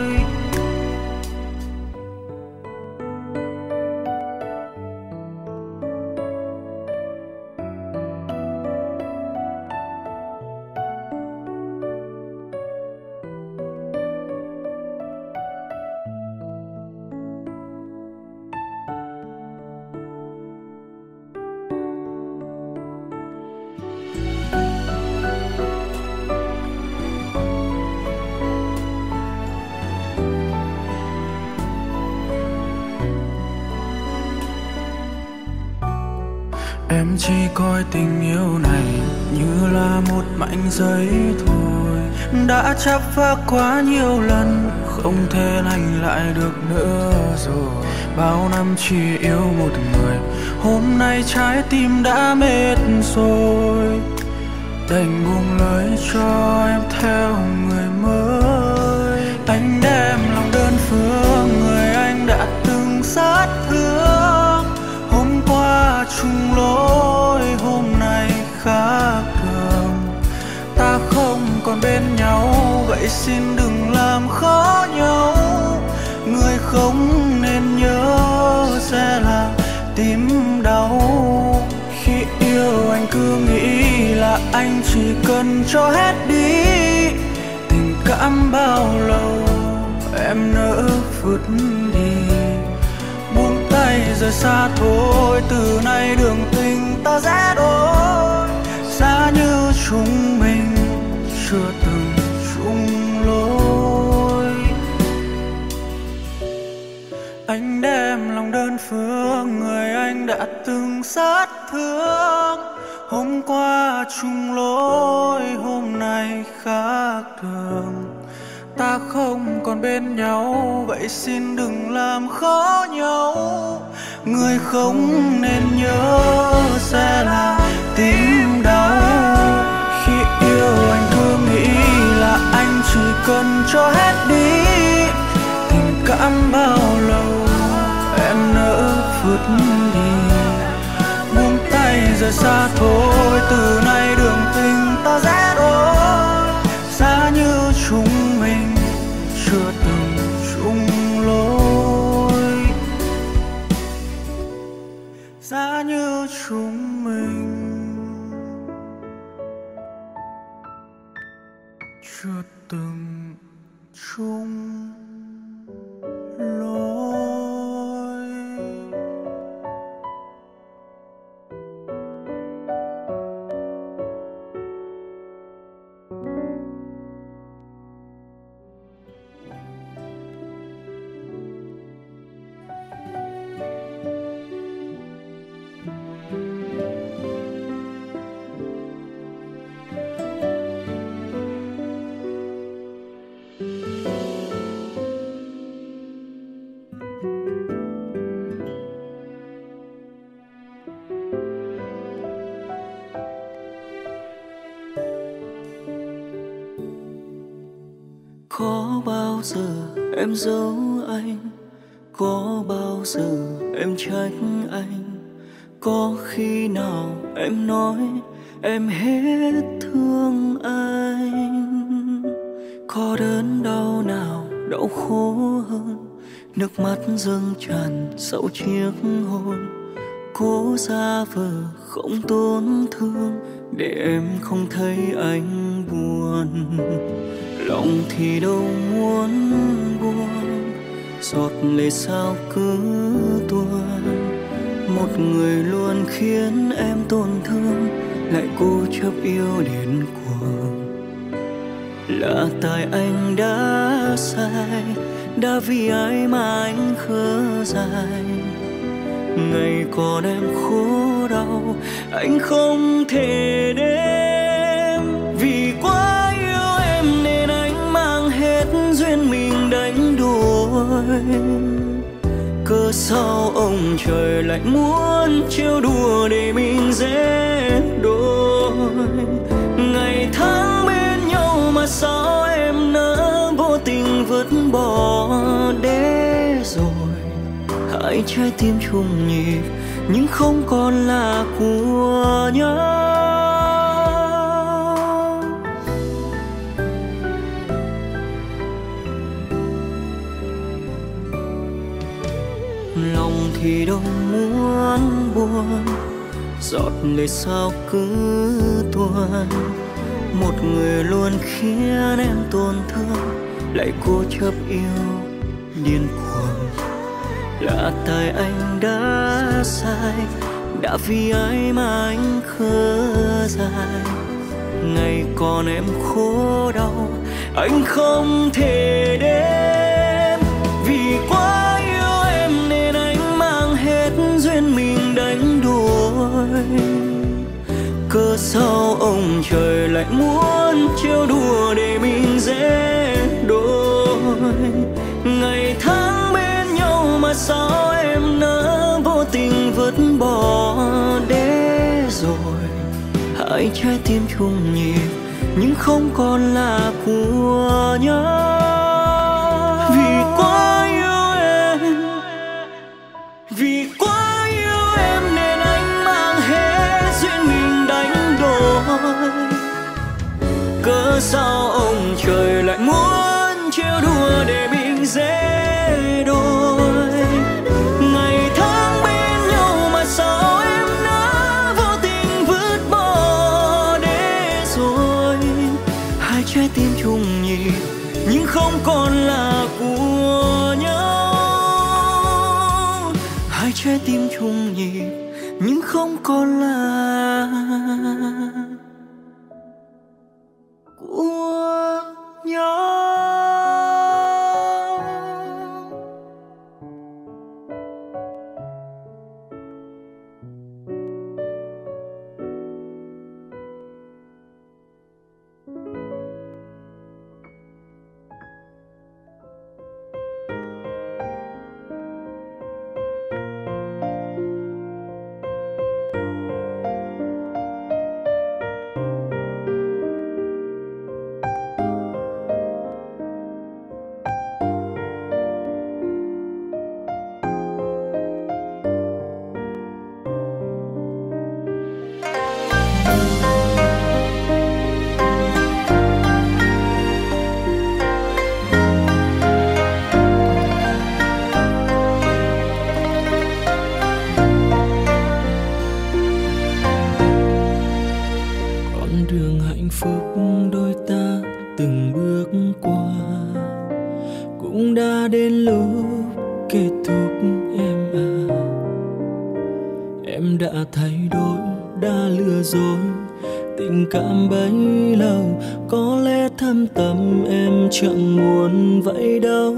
Em chỉ coi tình yêu này như là một mảnh giấy thôi, đã chấp phá quá nhiều lần, không thể lành lại được nữa rồi. Bao năm chỉ yêu một người, hôm nay trái tim đã mệt rồi, đành buông lời cho em theo người mới. Anh đem lòng đơn phương người anh đã từng sát thương, hôm qua chung lối hôm nay khác thường. Ta không còn bên nhau, vậy xin đừng làm khó nhau. Người không nên nhớ sẽ là tim đau. Khi yêu anh cứ nghĩ là anh chỉ cần cho hết đi. Tình cảm bao lâu em nỡ vứt đi, buông tay rời xa thôi. Từ nay đường tình ta sẽ đôi, giá như chúng mình chưa từng chung lối. Anh đem lòng đơn phương người anh đã từng sát thương, hôm qua chung lối hôm nay khác thường. Ta không còn bên nhau, vậy xin đừng làm khó nhau. Người không nên nhớ sẽ là tim đau. Khi yêu anh cứ nghĩ là anh chỉ cần cho hết đi. Tình cảm bao lâu em nỡ vứt đi, buông tay rời xa thôi. Từ nay đường tình ta sẽ đôi, giá như chúng mình chưa từng chung lối, giá như chúng mình chưa từng chung lối. Có bao giờ em giấu anh, có bao giờ em trách anh, có khi nào em nói em hết thương anh. Có đớn đau nào đau khổ hơn nước mắt dâng tràn sau chiếc hôn. Cố giả vờ không tổn thương để em không thấy anh buồn. Lòng thì đâu muốn buồn, giọt lệ sao cứ tuôn. Một người luôn khiến em tổn thương, lại cố chấp yêu đến cuồng. Là tại anh đã sai, đã vì ai mà anh khờ dại. Ngày còn em khổ đau, anh không thể đếm. Vì quá yêu em nên anh mang hết duyên mình đánh đuổi. Cớ sao ông trời lại muốn trêu đùa để mình dễ đôi. Ngày tháng bên nhau mà sao em nỡ vô tình vứt bỏ để rồi hai trái tim chung nhịp nhưng không còn là của nhau. Lòng thì đâu muốn buồn, giọt lệ sao cứ tuôn. Một người luôn khiến em tổn thương, lại cố chấp yêu điên cuồng. Là tại anh đã sai, đã vì ai mà anh khờ dại. Ngày còn em khổ đau, anh không thể đến. Vì quá yêu em nên anh mang hết duyên mình đánh đuổi. Cớ sao ông trời lại muốn trêu đùa để mình dễ đôi. Ngày tháng bên nhau mà sao em nỡ vô tình vứt bỏ để rồi hai trái tim chung nhịp nhưng không còn là của nhau. Vì quá yêu em, vì quá yêu em nên anh mang hết duyên mình đánh đổi. Cớ sao ông trời lại muốn trêu đùa để mình dễ đôi. Ngày tháng bên nhau mà sao em đã vô tình vứt bỏ để rồi hai trái tim chung nhịp nhưng không còn là của nhau. Hai trái tim chung nhịp nhưng không còn là của nhau. Cảm bấy lâu có lẽ thâm tâm em chẳng muốn vậy đâu.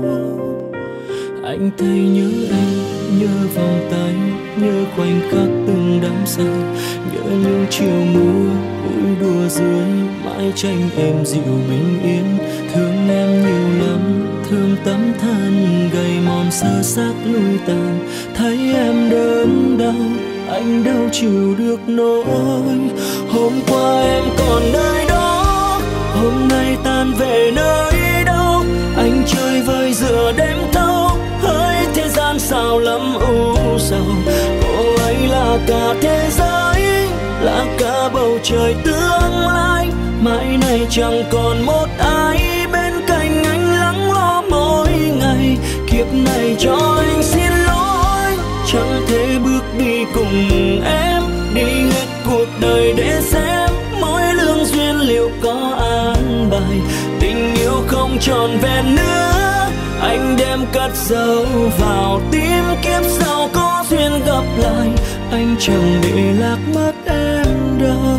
Anh thấy nhớ em, nhớ vòng tay, nhớ khoảnh khắc từng đắm say, nhớ những chiều mưa vui đùa dưới mái tranh em dịu bình yên. Thương em nhiều lắm, thương tấm thân gầy mòn sơ xác lui tàn. Thấy em đớn đau, anh đâu chịu được nỗi. Hôm qua em còn nơi đó, hôm nay tan về nơi đâu. Anh chơi vơi giữa đêm thâu, hỡi thế gian sao lắm u sầu. Cô ấy là cả thế giới, là cả bầu trời tương lai. Mãi này chẳng còn một ai bên cạnh anh lắng lo mỗi ngày. Kiếp này cho anh xin lỗi, chẳng thể bước đi cùng em, đi hết cuộc đời để xem mỗi lương duyên liệu có an bài. Tình yêu không tròn vẹn nữa, anh đem cất giấu vào tim. Kiếp sau có duyên gặp lại, anh chẳng để lạc mất em đâu.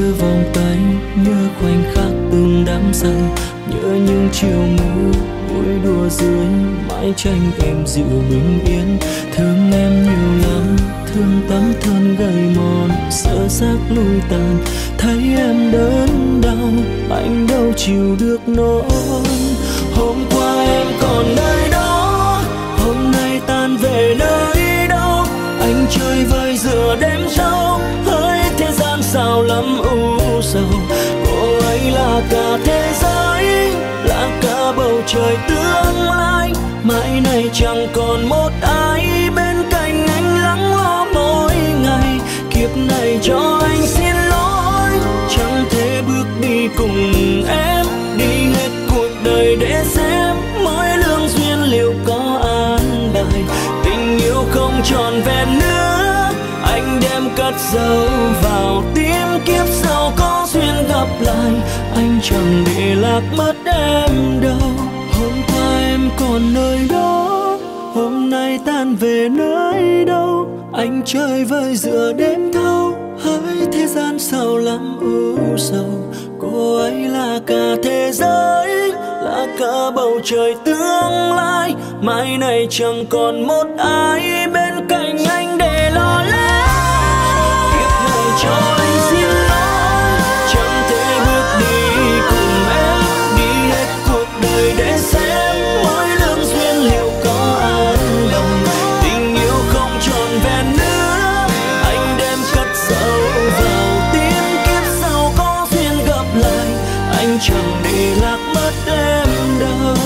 Nhớ những chiều mưa vui chơi đùa dưới mái tranh em dịu bình yên. Thương em nhiều lắm, thương tấm thân gầy mòn, sợ xác lui tàn, thấy em đớn đau, anh đâu chịu được nỗi. Hôm qua em còn nơi đó, hôm nay tan về nơi đâu? Anh chơi vơi giữa đêm thâu, hỡi thế gian sao lắm u sầu. Cô ấy là cả thế giới, là cả bầu trời tương lai. Mãi này chẳng còn một ai bên cạnh anh lắng lo mỗi ngày. Kiếp này cho anh xin lỗi, chẳng thể bước đi cùng em, đi hết cuộc đời để xem mỗi lương duyên liệu có an bài. Tình yêu không tròn vẹn nữa, anh đem cất giấu vào tim. Kiếp sau có duyên gặp lại, anh chẳng để lạc mất em đâu. Hôm qua em còn nơi đó, hôm nay tan về nơi đâu? Anh chơi vơi giữa đêm thâu, hỡi thế gian sao lắm u sầu. Cô ấy là cả thế giới, là cả bầu trời tương lai. Mai này chẳng còn một ai bên cạnh anh để lo lắng. Kiếp này cho anh xin lỗi, chẳng thể bước đi cùng em, đi hết cuộc đời để xem mỗi lương duyên liệu có an lòng. Tình yêu không tròn vẹn nữa, anh đem cất giấu vào tim. Kiếp sau có duyên gặp lại, anh chẳng để lạc mất em đâu.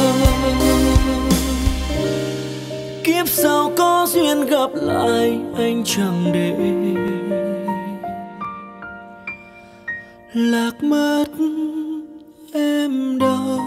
Kiếp sau có duyên gặp lại, anh chẳng để lạc mất em đâu.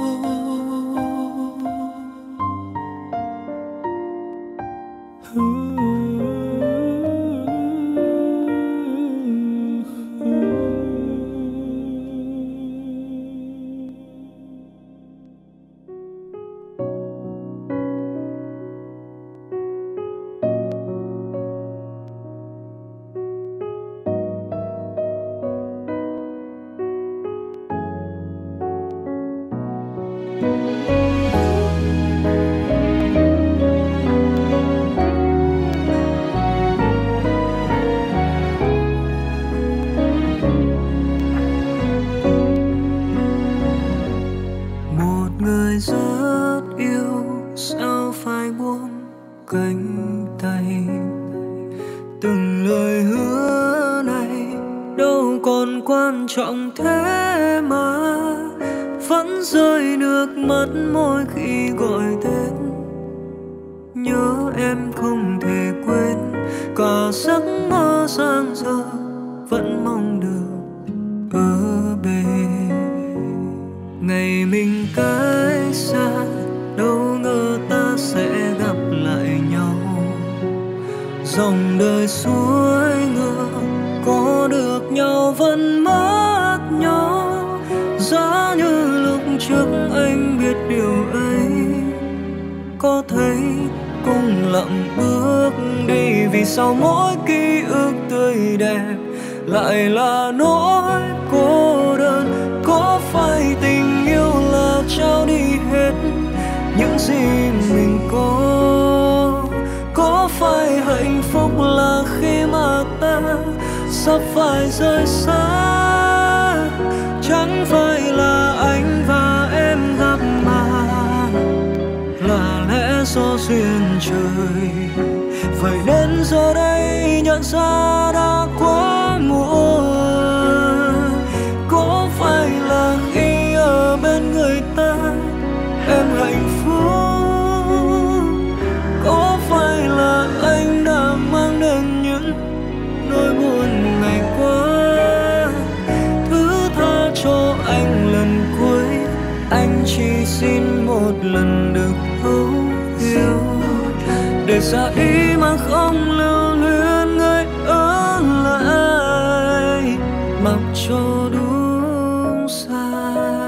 Trọng thế mà vẫn rơi nước mắt mỗi khi gọi tên. Nhớ em không thể quên, cả giấc mơ giang dở vẫn mong được ở bên. Ngày mình cách xa, đâu ngờ ta sẽ gặp lại nhau. Dòng đời suối ngược, có được nhau vẫn mất nhau. Giá như lúc trước anh biết điều ấy, có thấy cùng lặng bước đi. Vì sao mỗi ký ức tươi đẹp lại là nỗi cô đơn? Có phải tình yêu là trao đi hết những gì mình có? Có phải hạnh phúc là khi mà ta sắp phải rời xa? Chẳng phải là anh và em gặp mà là lẽ do duyên trời. Vậy đến giờ đây nhận ra đã quá muộn. Có phải là khi ở bên người ta em hạnh phúc? Có phải là anh đã mang đến những nỗi buồn ngày qua? Thứ tha cho anh lần cuối, anh chỉ xin một lần được thấu hiểu. Để ra ý mà không lưu luyến, người ở lại mặc cho đúng sai.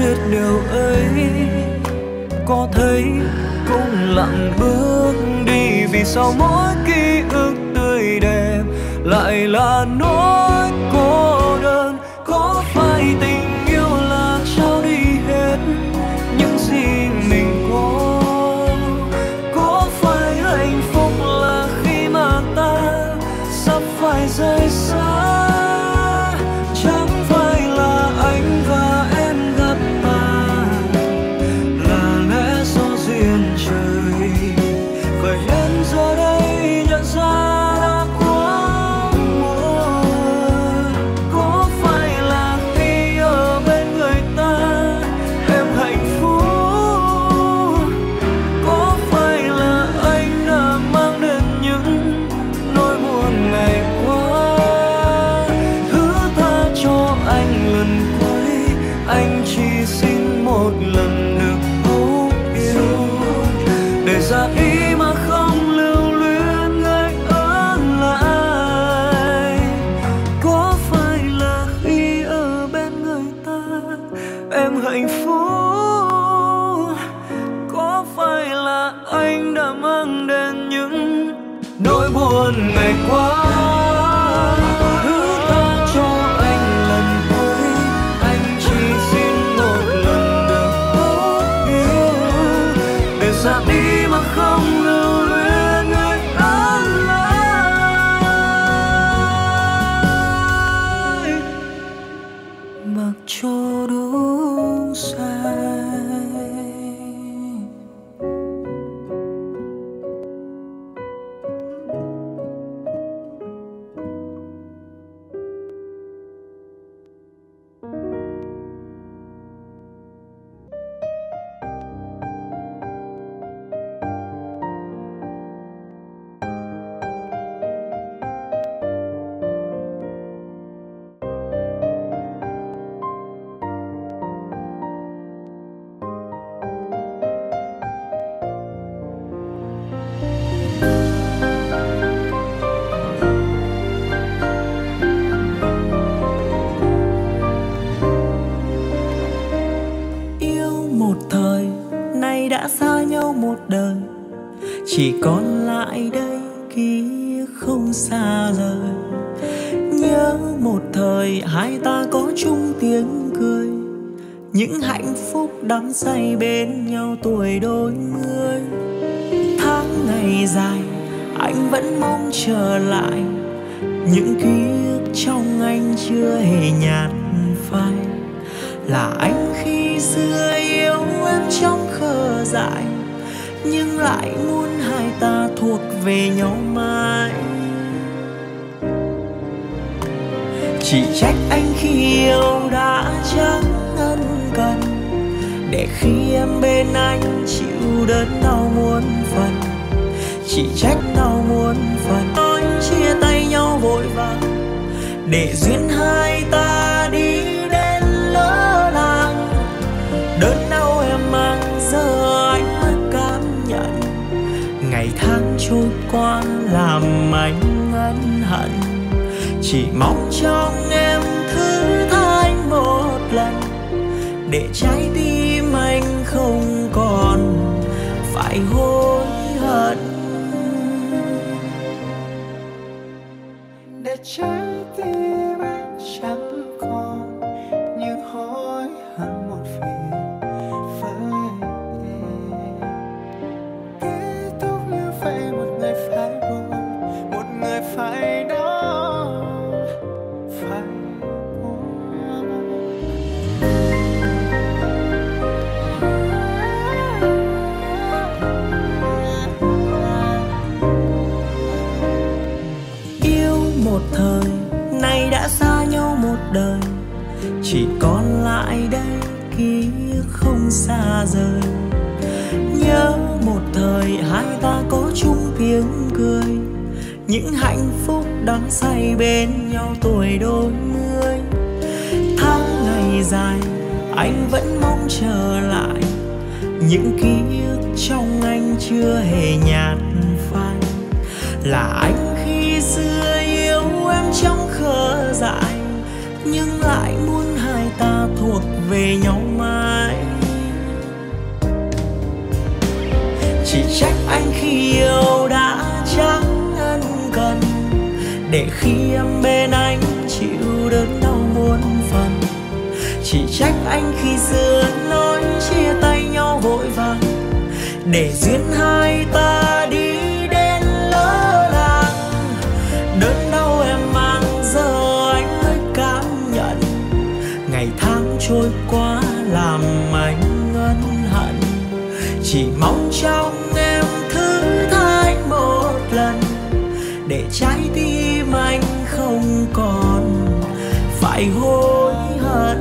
biết điều ấy, có thấy cũng lặng bước đi. Vì sao mỗi ký ức tươi đẹp lại là nỗi cô đơn? Có phải tình yêu là trao đi hết những gì mình có? Có phải hạnh phúc là khi mà ta sắp phải rời xa? Chẳng phải là anh và em gặp ta là lẽ do duyên trời, phải đến giờ đây nhận ra đã quá muộn. Có phải là khi ở bên người ta em hạnh phúc? Có phải là anh đã mang đến những nỗi buồn ngày qua? Thứ tha cho anh lần cuối, anh chỉ xin một lần được thấu yêu, để ra đi mà không lưu luyến người ở lại. Có phải là khi ở bên người ta em hạnh phúc? Có phải là anh đã mang đến những nỗi buồn ngày qua? Thứ tha cho anh lần cuối, anh chỉ xin một lần được thấu yêu, để ra đi mà không lưu luyến người ở lại. Mặc cho đúng sai. Yêu một thời, nay đã xa nhau một đời, chỉ còn lại đây ký ức không xa rời. Nhớ một thời hai ta có chung tiếng cười, những hạnh phúc đắm say bên nhau tuổi đôi mươi. Tháng ngày dài anh vẫn mong trở lại, những ký ức trong anh chưa hề nhạt phai. Là anh khi xưa yêu em trong khờ dại, nhưng lại muốn hai ta thuộc về nhau mãi. Chỉ trách anh khi yêu đã chẳng ân cần, để khi em bên anh chịu đớn đau muôn phần. Chỉ trách đau muôn phần, tôi chia tay nhau vội vàng, để duyên hai ta đi đến lỡ làng. Đớn đau em mang giờ anh mới cảm nhận, ngày tháng trôi qua làm anh ân hận. Chỉ mong trong em thứ tha anh một lần, để trái tim anh không còn phải hối hận. Để trái tim anh chẳng còn những hối hận một phiền với em. Kết thúc như vậy, một người phải buồn, một người phải đau, phải buồn. Yêu một thời, nay đã xa nhau một đời, chỉ còn lại đây ký ức không xa rời. Nhớ một thời hai ta có chung tiếng cười, những hạnh phúc đắm say bên nhau tuổi đôi mươi. Tháng ngày dài anh vẫn mong trở lại, những ký ức trong anh chưa hề nhạt phai. Là anh khi xưa yêu em trong khờ dại, nhưng lại muốn hai ta thuộc về nhau mãi. khi em bên anh chịu đớn đau muôn phần. Chỉ trách anh khi xưa nói chia tay nhau vội vàng, để duyên hai ta đi đến lỡ làng. Đớn đau em mang giờ anh mới cảm nhận, ngày tháng trôi qua làm anh ân hận. Chỉ mong trong em thứ tha anh một lần, để trái tim anh không còn phải hối hận.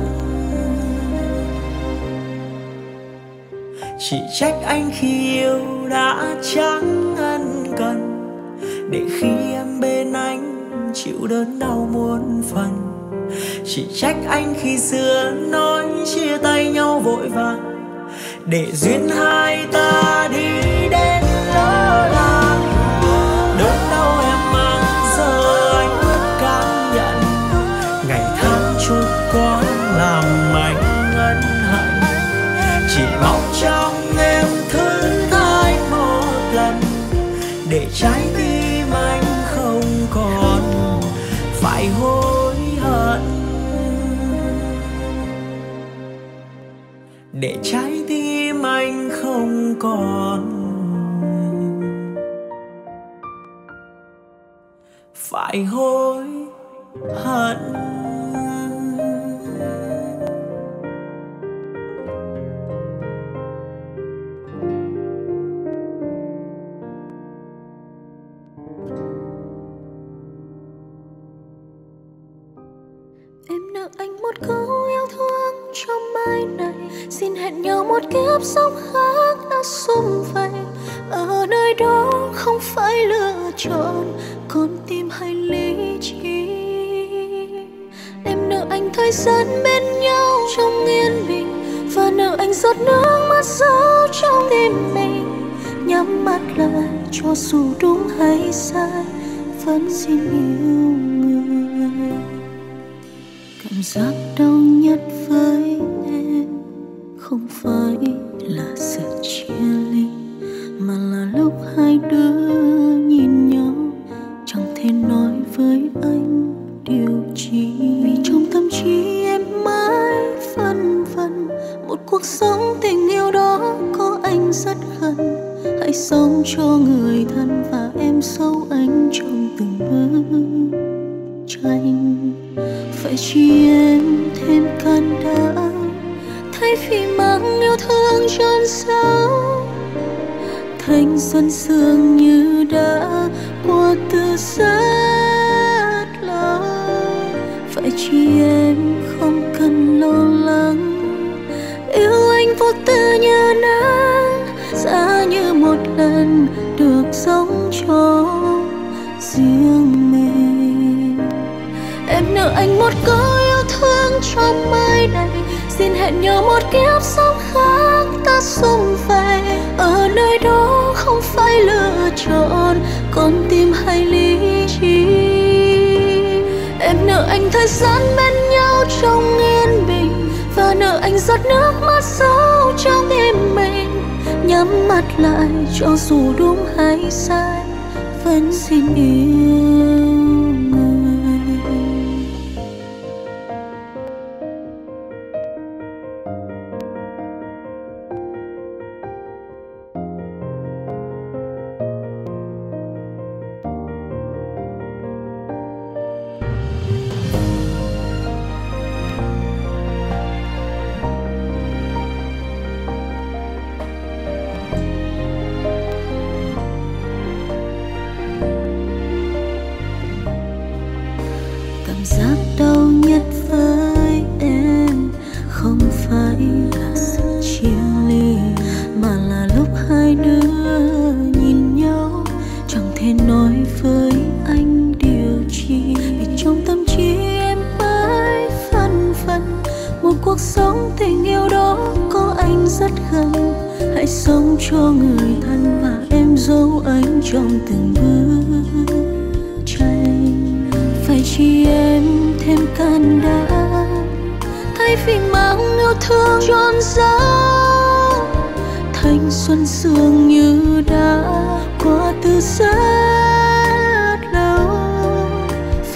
Chỉ trách anh khi yêu đã chẳng ân cần, để khi em bên anh chịu đớn đau muôn phần. Chỉ trách anh khi xưa nói chia tay nhau vội vàng, để duyên hai ta đi đến lỡ làng. Đớn đau em mang giờ anh mới cảm nhận, ngày tháng trôi qua làm anh ân hận. Chỉ mong trong em thứ tha anh một lần, để trái tim anh không còn phải hối hận. Để trái tim anh không còn phải hối hận. Em nợ anh một câu yêu thương trong mai này, xin hẹn nhau một kiếp sống khác đã sum vầy. Ở nơi đó không phải lựa chọn con tim hay lý trí. Em nợ anh thời gian bên nhau trong yên bình, và nợ anh giọt nước mắt rơi trong tim mình. Nhắm mắt lại cho dù đúng hay sai, vẫn xin yêu người. Cảm giác đau nhất với em không phải là sự chia ly, mà là lúc hai đứa nhìn nhau chẳng thể nói với anh điều chi. Vì trong tâm trí em mãi phân vân, một cuộc sống tình yêu đó có anh rất gần. Hãy sống cho người thân và em dấu anh trong từng bức tranh. Phải chi em thêm can đảm, thay vì mang yêu thương trôn giấu, thanh xuân dường như đã qua từ rất lâu. Phải chi em không cần lo lắng, yêu anh vô tư như nắng, giá như một lần được sống cho riêng mình. Em nợ anh một câu yêu thương trong mai này, xin hẹn nhau một kiếp sống khác ta sum vầy. Ở nơi đó không phải lựa chọn con tim hay lý trí. Em nợ anh thời gian bên nhau trong yên bình, và nợ anh giọt nước mắt sâu trong tim mình. Nhắm mắt lại cho dù đúng hay sai, vẫn xin yêu người. Giác đau nhất với em không phải là sự chia ly, mà là lúc hai đứa nhìn nhau chẳng thể nói với anh điều chi. Vì trong tâm trí em mãi phân vân, một cuộc sống tình yêu đó có anh rất gần. Hãy sống cho người thân và em dấu anh trong từng bức tranh. Phải chi em thêm can đảm, thay vì mang yêu thương trôn giấu, thanh xuân dường như đã qua từ rất lâu.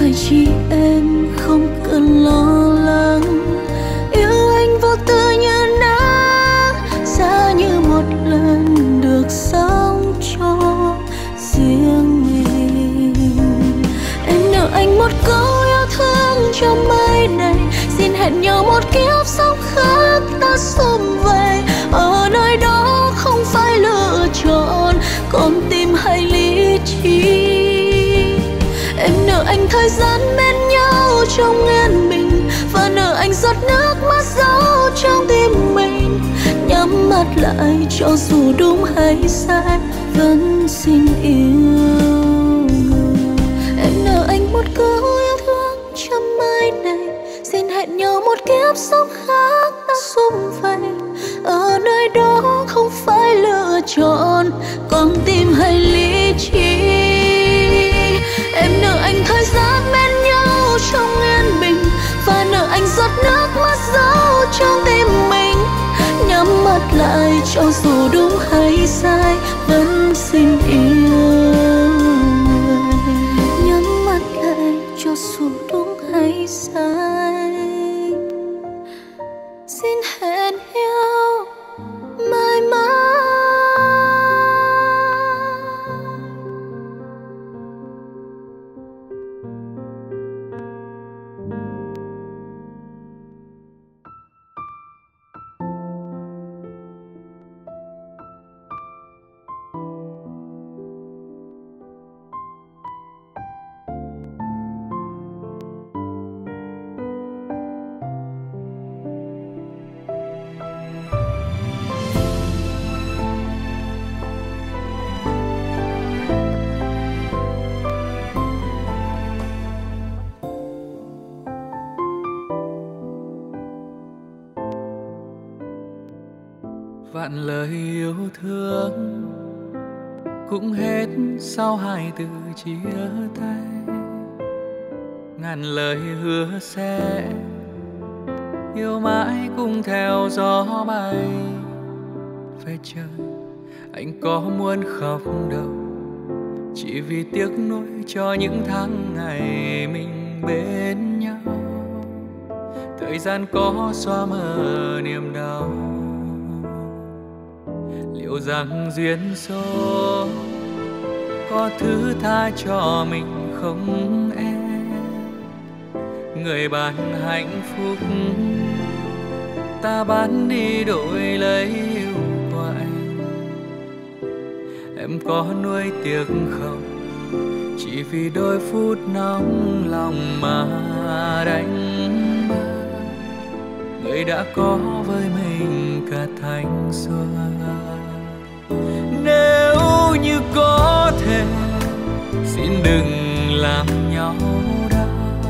trong tim mình. Nhắm mắt lại cho dù đúng hay sai, vẫn xin yêu người. Em nợ anh một câu yêu thương trăm mai này, xin hẹn nhau một kiếp sống khác đã sum vầy. Ở nơi đó không phải lựa chọn con tim hay lý trí. Em nợ anh thời gian bên nhau trong yên bình, và nợ anh giọt nước mắt giấu trong tim mình. Nhắm mắt lại cho dù đúng hay sai, vẫn xin yêu người. Nhắm mắt lại cho dù đúng hay sai, xin hẹn nhau mãi mãi. Vạn lời yêu thương cũng hết sau hai từ chia tay. Ngàn lời hứa sẽ yêu mãi cùng theo gió bay. Về trời anh có muốn khóc đâu, chỉ vì tiếc nuối cho những tháng ngày mình bên nhau. Thời gian có xóa mờ niềm đau, liệu rằng duyên số có thứ tha cho mình không em? Người bán hạnh phúc ta bán đi đổi lấy yêu của anh. Em có nuối tiếc không, chỉ vì đôi phút nóng lòng mà đánh mất người đã có với mình cả thanh xuân. Nếu như có thể xin đừng làm nhau đau,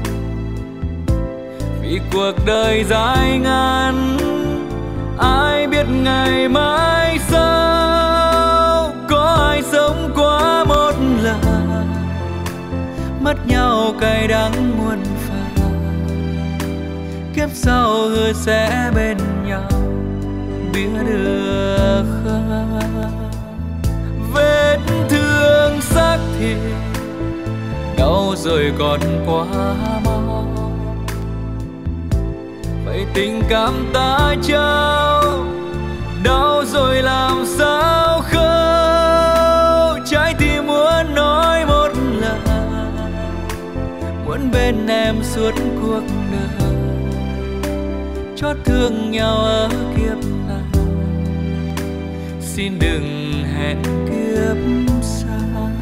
vì cuộc đời dài ngắn ai biết ngày mai sau. Có ai sống quá một lần, mất nhau cay đắng muôn phần. Kiếp sau hứa sẽ bên nhau, biết được không? Vết thương xác thịt đau rồi còn quá mau, vậy tình cảm ta trao đau rồi làm sao khâu. Trái tim muốn nói một lần, muốn bên em suốt cuộc đời, chót thương nhau ở kiếp này, xin đừng hẹn kiếp sau.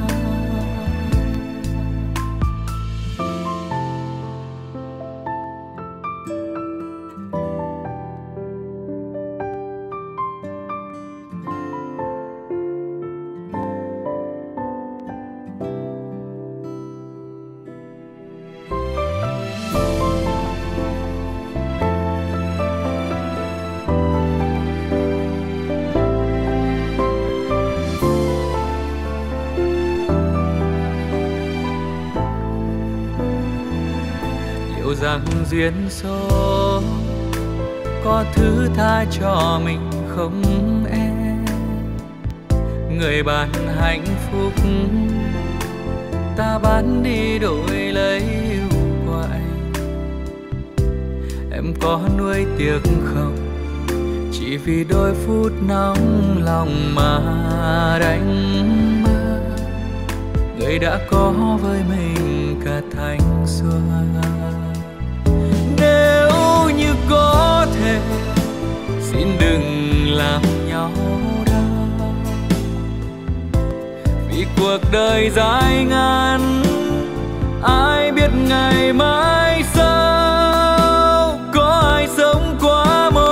Rằng duyên số có thứ tha cho mình không em? Người bán hạnh phúc ta bán đi đổi lấy yêu của anh. Em có nuối tiếc không, chỉ vì đôi phút nóng lòng mà đánh mất người đã có với mình cả thanh xuân. Nếu như có thể xin đừng làm nhau đau, vì cuộc đời dài ngắn ai biết ngày mai sau. Có ai sống quá một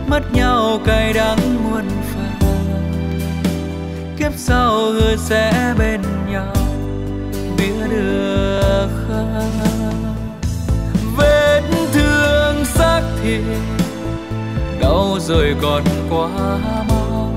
mất nhau cay đắng muôn phần. Kiếp sau hứa sẽ bên nhau biết được không? Vết thương xác thịt đau rồi còn quá mau,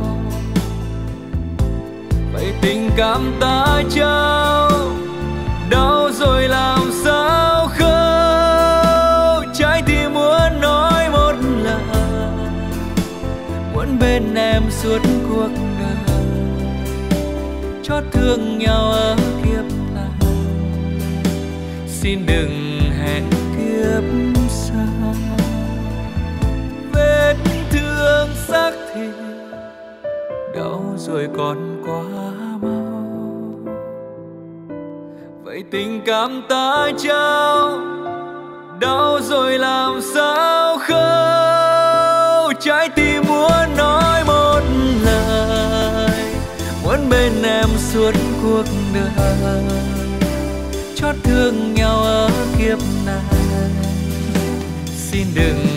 vậy tình cảm ta trao đau rồi làm sao khâu. Trái tim muốn nói một lời, muốn bên em suốt cuộc đời, chót thương nhau ở kiếp này, xin đừng hẹn kiếp sau. Vết thương xác thịt đau rồi còn quá mau, vậy tình cảm ta trao đau rồi làm sao khâu. Trái tim muốn nói một lời, muốn bên em suốt cuộc đời, chót thương nhau ở kiếp này, xin đừng